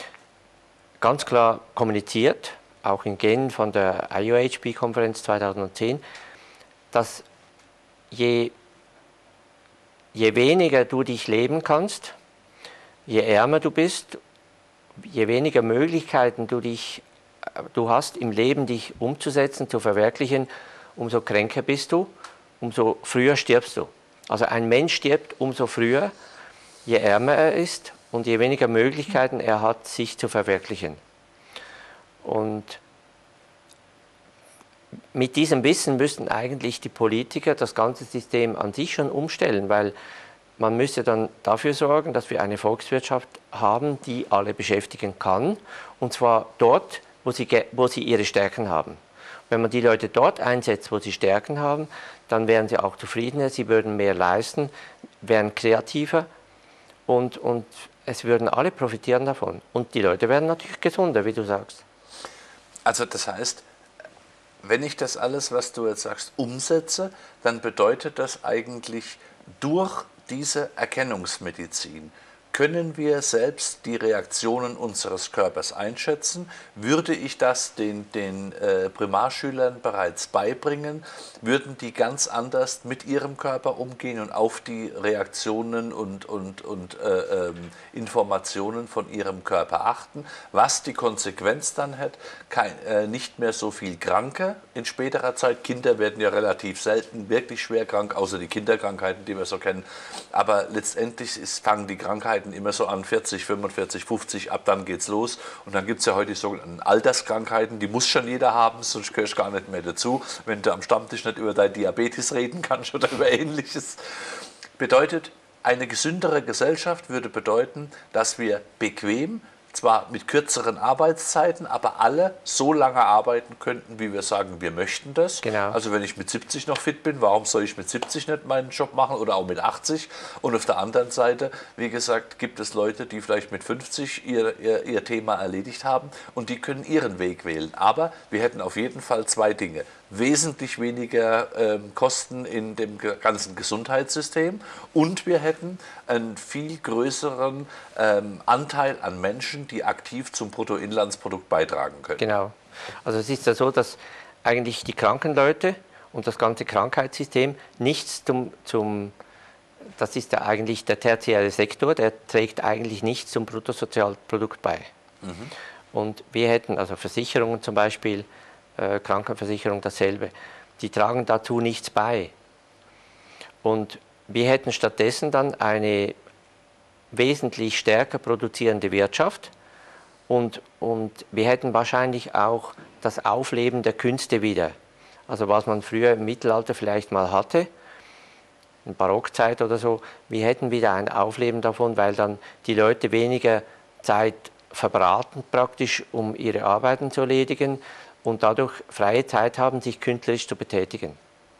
ganz klar kommuniziert, auch in Genf von der IUHB-Konferenz 2010, dass je je weniger du dich leben kannst, je ärmer du bist, je weniger Möglichkeiten du hast im Leben, dich umzusetzen, zu verwirklichen, umso kränker bist du, umso früher stirbst du. Also ein Mensch stirbt umso früher, je ärmer er ist und je weniger Möglichkeiten er hat, sich zu verwirklichen. Und mit diesem Wissen müssten eigentlich die Politiker das ganze System an sich schon umstellen, weil man müsste dann dafür sorgen, dass wir eine Volkswirtschaft haben, die alle beschäftigen kann, und zwar dort, wo sie ihre Stärken haben. Wenn man die Leute dort einsetzt, wo sie Stärken haben, dann wären sie auch zufriedener, sie würden mehr leisten, wären kreativer und es würden alle profitieren davon. Und die Leute werden natürlich gesunder, wie du sagst. Also das heißt, wenn ich das alles, was du jetzt sagst, umsetze, dann bedeutet das eigentlich, durch diese Erkennungsmedizin können wir selbst die Reaktionen unseres Körpers einschätzen. Würde ich das den Primarschülern bereits beibringen, würden die ganz anders mit ihrem Körper umgehen und auf die Reaktionen und Informationen von ihrem Körper achten, was die Konsequenz dann hat, nicht mehr so viel Kranke in späterer Zeit. Kinder werden ja relativ selten wirklich schwer krank, außer die Kinderkrankheiten, die wir so kennen. Aber letztendlich fangen die Krankheiten immer so an 40, 45, 50, ab dann geht's los. Und dann gibt es ja heute die sogenannten Alterskrankheiten, die muss schon jeder haben, sonst gehörst du gar nicht mehr dazu. Wenn du am Stammtisch nicht über dein Diabetes reden kannst oder über Ähnliches. Bedeutet, eine gesündere Gesellschaft würde bedeuten, dass wir bequem, zwar mit kürzeren Arbeitszeiten, aber alle so lange arbeiten könnten, wie wir sagen, wir möchten das. Genau. Also wenn ich mit 70 noch fit bin, warum soll ich mit 70 nicht meinen Job machen oder auch mit 80? Und auf der anderen Seite, wie gesagt, gibt es Leute, die vielleicht mit 50 ihr Thema erledigt haben und die können ihren Weg wählen. Aber wir hätten auf jeden Fall zwei Dinge. Wesentlich weniger Kosten in dem ganzen Gesundheitssystem und wir hätten einen viel größeren Anteil an Menschen, die aktiv zum Bruttoinlandsprodukt beitragen können. Genau. Also es ist ja so, dass eigentlich die kranken Leute und das ganze Krankheitssystem nichts das ist ja eigentlich der tertiäre Sektor, der trägt eigentlich nichts zum Bruttosozialprodukt bei. Mhm. Und wir hätten, also Versicherungen zum Beispiel, Krankenversicherung dasselbe, die tragen dazu nichts bei. Und wir hätten stattdessen dann eine wesentlich stärker produzierende Wirtschaft und wir hätten wahrscheinlich auch das Aufleben der Künste wieder. Also was man früher im Mittelalter vielleicht mal hatte, in Barockzeit oder so, wir hätten wieder ein Aufleben davon, weil dann die Leute weniger Zeit verbraten praktisch, um ihre Arbeiten zu erledigen und dadurch freie Zeit haben, sich künstlerisch zu betätigen.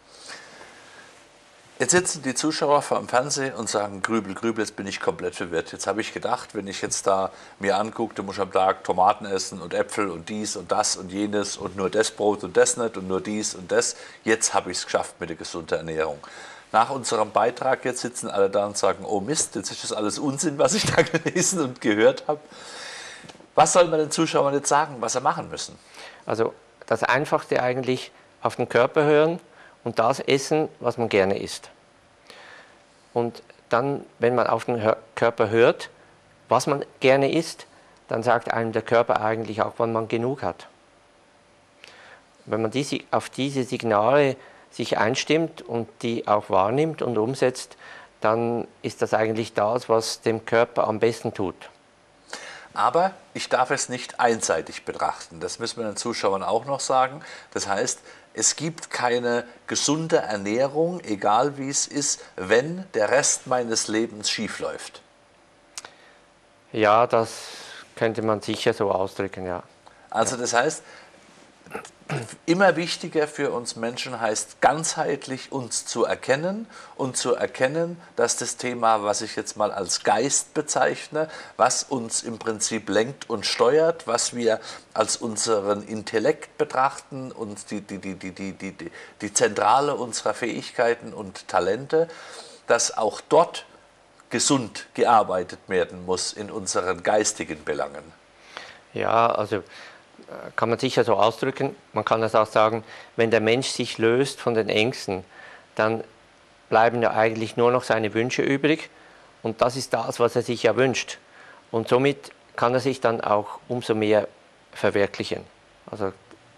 Jetzt sitzen die Zuschauer vor dem Fernsehen und sagen, Grübel, Grübel, jetzt bin ich komplett verwirrt. Jetzt habe ich gedacht, wenn ich jetzt da mir angucke, du musst am Tag Tomaten essen und Äpfel und dies und das und jenes und nur das Brot und das nicht und nur dies und das. Jetzt habe ich es geschafft mit der gesunden Ernährung. Nach unserem Beitrag jetzt sitzen alle da und sagen, oh Mist, jetzt ist das alles Unsinn, was ich da gelesen und gehört habe. Was soll man den Zuschauern jetzt sagen, was sie machen müssen? Also das Einfachste eigentlich, auf den Körper hören und das essen, was man gerne isst. Und dann, wenn man auf den Körper hört, was man gerne isst, dann sagt einem der Körper eigentlich auch, wann man genug hat. Wenn man auf diese Signale sich einstimmt und die auch wahrnimmt und umsetzt, dann ist das eigentlich das, was dem Körper am besten tut. Aber ich darf es nicht einseitig betrachten. Das müssen wir den Zuschauern auch noch sagen. Das heißt, es gibt keine gesunde Ernährung, egal wie es ist, wenn der Rest meines Lebens schief läuft. Ja, das könnte man sicher so ausdrücken, ja. Also das heißt, immer wichtiger für uns Menschen heißt ganzheitlich uns zu erkennen und zu erkennen, dass das Thema, was ich jetzt mal als Geist bezeichne, was uns im Prinzip lenkt und steuert, was wir als unseren Intellekt betrachten und die Zentrale unserer Fähigkeiten und Talente, dass auch dort gesund gearbeitet werden muss in unseren geistigen Belangen. Ja, also kann man sicher so ausdrücken. Man kann das auch sagen, wenn der Mensch sich löst von den Ängsten, dann bleiben ja eigentlich nur noch seine Wünsche übrig. Und das ist das, was er sich ja wünscht. Und somit kann er sich dann auch umso mehr verwirklichen. Also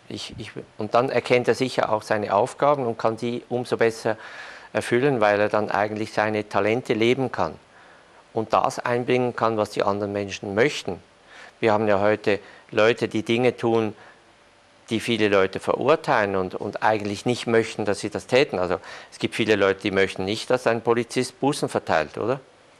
und dann erkennt er sicher auch seine Aufgaben und kann die umso besser erfüllen, weil er dann eigentlich seine Talente leben kann und das einbringen kann, was die anderen Menschen möchten. Wir haben ja heute Leute, die Dinge tun, die viele Leute verurteilen und eigentlich nicht möchten, dass sie das täten. Also es gibt viele Leute, die möchten nicht, dass ein Polizist Bußen verteilt, oder?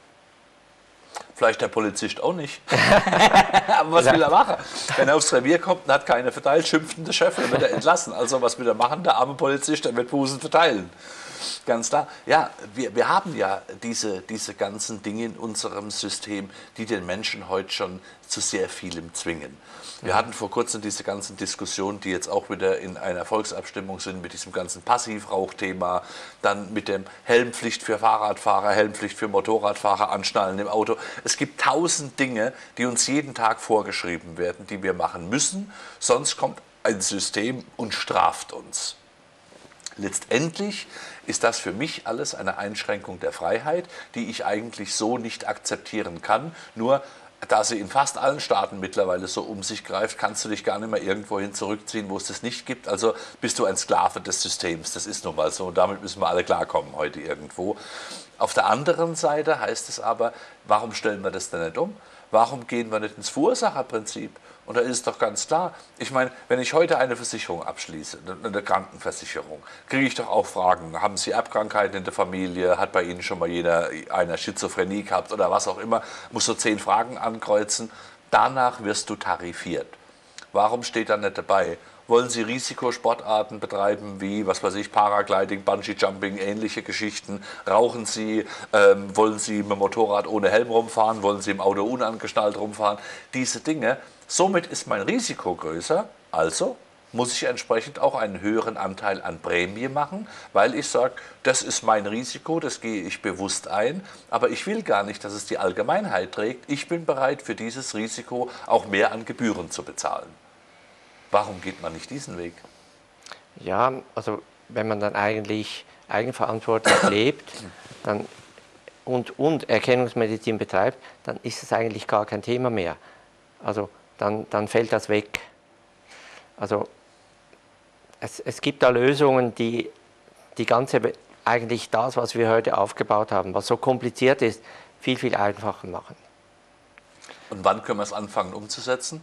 Vielleicht der Polizist auch nicht. Aber was will er machen? Wenn er aufs Revier kommt und hat keine verteilt, schimpft der Chef, dann wird er entlassen. Also was will er machen? Der arme Polizist, der wird Bußen verteilen. Ganz klar. Ja, wir haben ja diese ganzen Dinge in unserem System, die den Menschen heute schon zu sehr vielem zwingen. Wir hatten vor kurzem diese ganzen Diskussionen, die jetzt auch wieder in einer Volksabstimmung sind, mit diesem ganzen Passivrauchthema, dann mit dem Helmpflicht für Fahrradfahrer, Helmpflicht für Motorradfahrer, Anschnallen im Auto. Es gibt 1000 Dinge, die uns jeden Tag vorgeschrieben werden, die wir machen müssen, sonst kommt ein System und straft uns. Letztendlich ist das für mich alles eine Einschränkung der Freiheit, die ich eigentlich so nicht akzeptieren kann. Nur da sie in fast allen Staaten mittlerweile so um sich greift, kannst du dich gar nicht mehr irgendwohin zurückziehen, wo es das nicht gibt. Also bist du ein Sklave des Systems. Das ist nun mal so. Und damit müssen wir alle klarkommen heute irgendwo. Auf der anderen Seite heißt es aber, warum stellen wir das denn nicht um? Warum gehen wir nicht ins Verursacherprinzip? Und da ist es doch ganz klar, ich meine, wenn ich heute eine Versicherung abschließe, eine Krankenversicherung, kriege ich doch auch Fragen, haben Sie Erbkrankheiten in der Familie, hat bei Ihnen schon mal einer Schizophrenie gehabt oder was auch immer, musst du 10 Fragen ankreuzen, danach wirst du tarifiert. Warum steht da nicht dabei? Wollen Sie Risikosportarten betreiben wie, was weiß ich, Paragliding, Bungee-Jumping, ähnliche Geschichten? Rauchen Sie? Wollen Sie mit dem Motorrad ohne Helm rumfahren? Wollen Sie im Auto unangeschnallt rumfahren? Diese Dinge. Somit ist mein Risiko größer, also muss ich entsprechend auch einen höheren Anteil an Prämie machen, weil ich sage, das ist mein Risiko, das gehe ich bewusst ein, aber ich will gar nicht, dass es die Allgemeinheit trägt. Ich bin bereit, für dieses Risiko auch mehr an Gebühren zu bezahlen. Warum geht man nicht diesen Weg? Ja, also wenn man dann eigentlich eigenverantwortlich lebt dann und Erkennungsmedizin betreibt, dann ist es eigentlich gar kein Thema mehr. Also dann fällt das weg. Also es gibt da Lösungen, die eigentlich das, was wir heute aufgebaut haben, was so kompliziert ist, viel, viel einfacher machen. Und wann können wir es anfangen umzusetzen?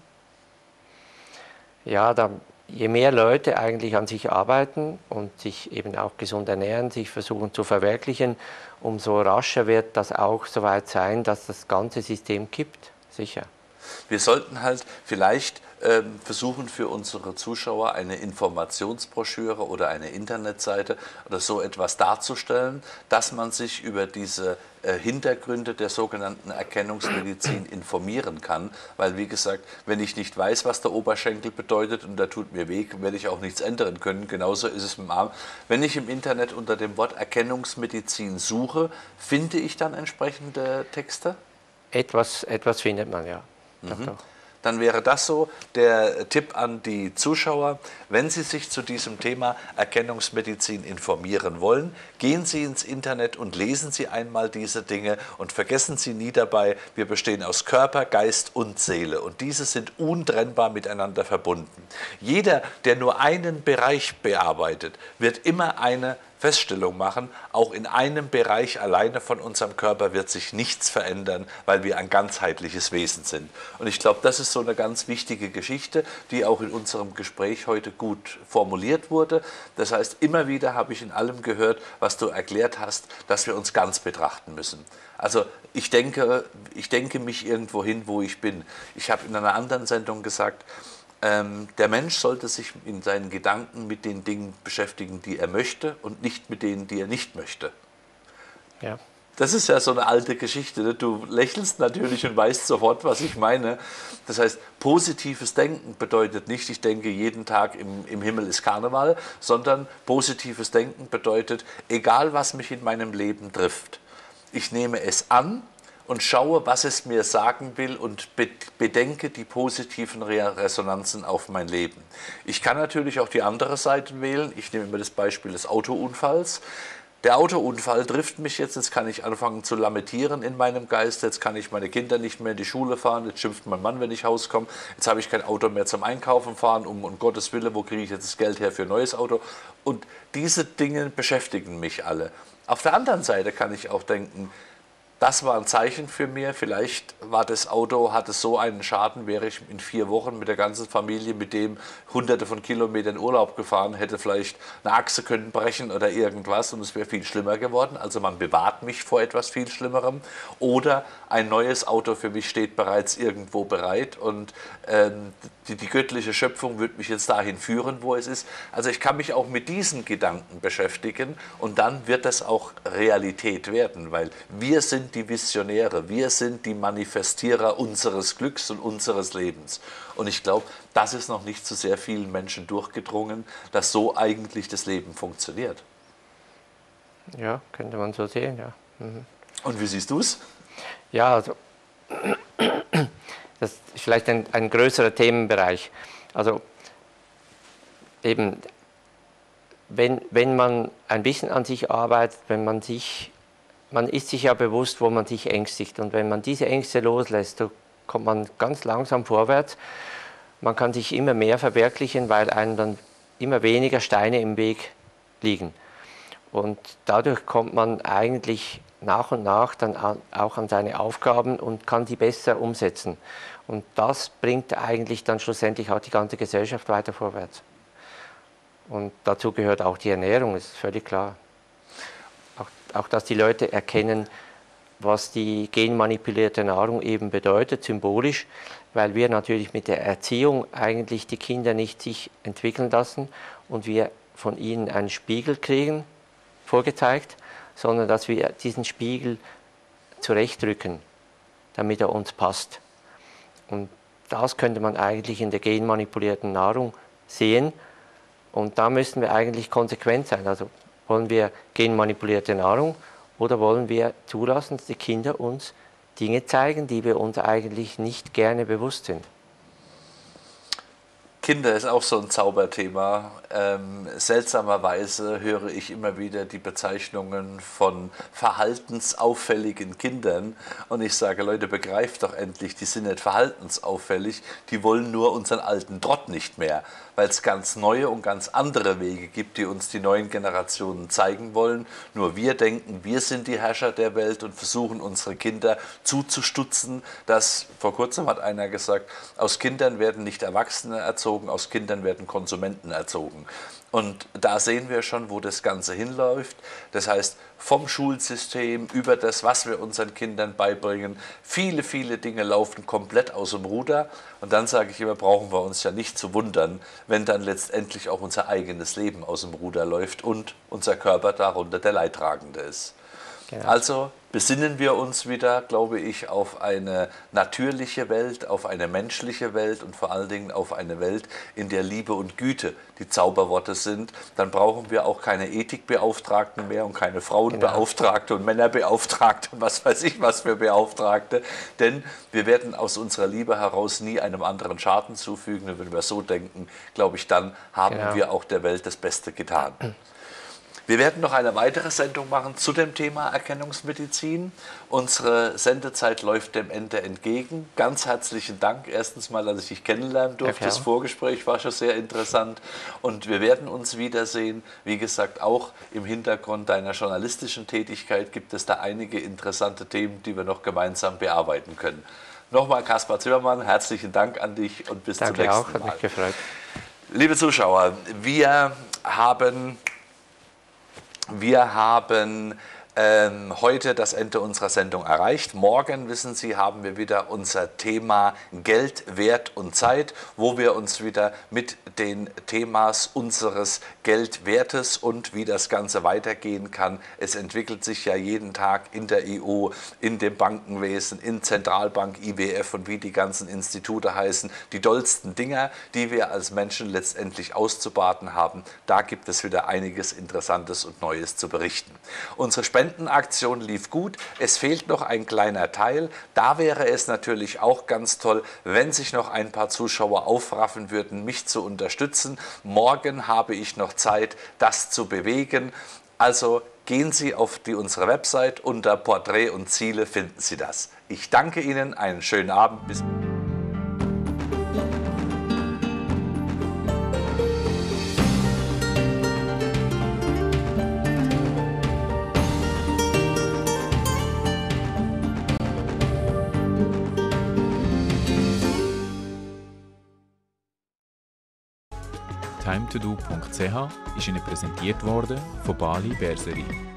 Ja, je mehr Leute eigentlich an sich arbeiten und sich eben auch gesund ernähren, sich versuchen zu verwirklichen, umso rascher wird das auch soweit sein, dass das ganze System kippt, sicher. Wir sollten halt vielleicht versuchen, für unsere Zuschauer eine Informationsbroschüre oder eine Internetseite oder so etwas darzustellen, dass man sich über diese Hintergründe der sogenannten Erkennungsmedizin informieren kann. Weil, wie gesagt, wenn ich nicht weiß, was der Oberschenkel bedeutet und der tut mir weh, werde ich auch nichts ändern können. Genauso ist es mit dem Arm. Wenn ich im Internet unter dem Wort Erkennungsmedizin suche, finde ich dann entsprechende Texte? Etwas findet man, ja. Doch. Dann wäre das so der Tipp an die Zuschauer. Wenn Sie sich zu diesem Thema Erkennungsmedizin informieren wollen, gehen Sie ins Internet und lesen Sie einmal diese Dinge und vergessen Sie nie dabei, wir bestehen aus Körper, Geist und Seele und diese sind untrennbar miteinander verbunden. Jeder, der nur einen Bereich bearbeitet, wird immer eine Feststellung machen, auch in einem Bereich alleine von unserem Körper wird sich nichts verändern, weil wir ein ganzheitliches Wesen sind. Und ich glaube, das ist so eine ganz wichtige Geschichte, die auch in unserem Gespräch heute gut formuliert wurde. Das heißt, immer wieder habe ich in allem gehört, was du erklärt hast, dass wir uns ganz betrachten müssen. Also ich denke mich irgendwo hin, wo ich bin. Ich habe in einer anderen Sendung gesagt, der Mensch sollte sich in seinen Gedanken mit den Dingen beschäftigen, die er möchte und nicht mit denen, die er nicht möchte. Ja. Das ist ja so eine alte Geschichte. Ne? Du lächelst natürlich und weißt sofort, was ich meine. Das heißt, positives Denken bedeutet nicht, ich denke jeden Tag im Himmel ist Karneval, sondern positives Denken bedeutet, egal was mich in meinem Leben trifft, ich nehme es an und schaue, was es mir sagen will und bedenke die positiven Resonanzen auf mein Leben. Ich kann natürlich auch die andere Seite wählen. Ich nehme immer das Beispiel des Autounfalls. der Autounfall trifft mich jetzt kann ich anfangen zu lamentieren in meinem Geist, jetzt kann ich meine Kinder nicht mehr in die Schule fahren, jetzt schimpft mein Mann, wenn ich rauskomme, jetzt habe ich kein Auto mehr zum Einkaufen fahren, um Gottes Willen, wo kriege ich jetzt das Geld her für ein neues Auto? Und diese Dinge beschäftigen mich alle. Auf der anderen Seite kann ich auch denken, das war ein Zeichen für mich. Vielleicht war das Auto, hatte so einen Schaden, wäre ich in 4 Wochen mit der ganzen Familie mit dem hunderte von Kilometern Urlaub gefahren, hätte vielleicht eine Achse können brechen oder irgendwas und es wäre viel schlimmer geworden. Also man bewahrt mich vor etwas viel Schlimmerem. Oder ein neues Auto für mich steht bereits irgendwo bereit und die göttliche Schöpfung wird mich jetzt dahin führen, wo es ist. Also ich kann mich auch mit diesen Gedanken beschäftigen und dann wird das auch Realität werden, weil wir sind die Visionäre, wir sind die Manifestierer unseres Glücks und unseres Lebens. Und ich glaube, das ist noch nicht zu sehr vielen Menschen durchgedrungen, dass so eigentlich das Leben funktioniert. Ja, könnte man so sehen, ja. Mhm. Und wie siehst du es? Ja, also das ist vielleicht ein größerer Themenbereich. Also eben, wenn man ein bisschen an sich arbeitet, man ist sich ja bewusst, wo man sich ängstigt. Und wenn man diese Ängste loslässt, so kommt man ganz langsam vorwärts. Man kann sich immer mehr verwirklichen, weil einem dann immer weniger Steine im Weg liegen. Und dadurch kommt man eigentlich nach und nach dann auch an seine Aufgaben und kann die besser umsetzen. Und das bringt eigentlich dann schlussendlich auch die ganze Gesellschaft weiter vorwärts. Und dazu gehört auch die Ernährung, ist völlig klar. Auch dass die Leute erkennen, was die genmanipulierte Nahrung eben bedeutet, symbolisch, weil wir natürlich mit der Erziehung eigentlich die Kinder nicht sich entwickeln lassen und wir von ihnen einen Spiegel kriegen, vorgezeigt, sondern dass wir diesen Spiegel zurechtrücken, damit er uns passt. Und das könnte man eigentlich in der genmanipulierten Nahrung sehen. Und da müssen wir eigentlich konsequent sein. Also wollen wir genmanipulierte Nahrung oder wollen wir zulassen, dass die Kinder uns Dinge zeigen, die wir uns eigentlich nicht gerne bewusst sind? Kinder ist auch so ein Zauberthema. Seltsamerweise höre ich immer wieder die Bezeichnungen von verhaltensauffälligen Kindern. Und ich sage, Leute, begreift doch endlich, die sind nicht verhaltensauffällig, die wollen nur unseren alten Trott nicht mehr. Weil es ganz neue und ganz andere Wege gibt, die uns die neuen Generationen zeigen wollen. Nur wir denken, wir sind die Herrscher der Welt und versuchen unsere Kinder zuzustutzen. Vor kurzem hat einer gesagt, aus Kindern werden nicht Erwachsene erzogen, aus Kindern werden Konsumenten erzogen. Und da sehen wir schon, wo das Ganze hinläuft. Das heißt, vom Schulsystem über das, was wir unseren Kindern beibringen, viele, viele Dinge laufen komplett aus dem Ruder. Und dann sage ich immer, brauchen wir uns ja nicht zu wundern, wenn dann letztendlich auch unser eigenes Leben aus dem Ruder läuft und unser Körper darunter der Leidtragende ist. Genau. Also besinnen wir uns wieder, glaube ich, auf eine natürliche Welt, auf eine menschliche Welt und vor allen Dingen auf eine Welt, in der Liebe und Güte die Zauberworte sind. Dann brauchen wir auch keine Ethikbeauftragten mehr und keine Frauenbeauftragte und Männerbeauftragte und was weiß ich was für Beauftragte. Denn wir werden aus unserer Liebe heraus nie einem anderen Schaden zufügen. Und wenn wir so denken, glaube ich, dann haben wir auch der Welt das Beste getan. Wir werden noch eine weitere Sendung machen zu dem Thema Erkennungsmedizin. Unsere Sendezeit läuft dem Ende entgegen. Ganz herzlichen Dank erstens mal, dass ich dich kennenlernen durfte. Das Vorgespräch war schon sehr interessant und wir werden uns wiedersehen. Wie gesagt, auch im Hintergrund deiner journalistischen Tätigkeit gibt es da einige interessante Themen, die wir noch gemeinsam bearbeiten können. Nochmal Kaspar Zimmermann, herzlichen Dank an dich und bis zum nächsten Mal. Danke auch, hat mich gefreut. Liebe Zuschauer, wir haben heute das Ende unserer Sendung erreicht. Morgen, wissen Sie, haben wir wieder unser Thema Geld, Wert und Zeit, wo wir uns wieder mit den Themas unseres Geldwertes und wie das Ganze weitergehen kann. Es entwickelt sich ja jeden Tag in der EU, in dem Bankenwesen, in Zentralbank, IWF und wie die ganzen Institute heißen, die dollsten Dinger, die wir als Menschen letztendlich auszubaden haben. Da gibt es wieder einiges Interessantes und Neues zu berichten. Unsere Spendenaktion lief gut, es fehlt noch ein kleiner Teil. Da wäre es natürlich auch ganz toll, wenn sich noch ein paar Zuschauer aufraffen würden, mich zu unterstützen. Morgen habe ich noch Zeit, das zu bewegen. Also gehen Sie auf unsere Website, unter Porträt und Ziele finden Sie das. Ich danke Ihnen, einen schönen Abend. Bis timetodo.ch ist Ihnen präsentiert worden von Bali Berserie.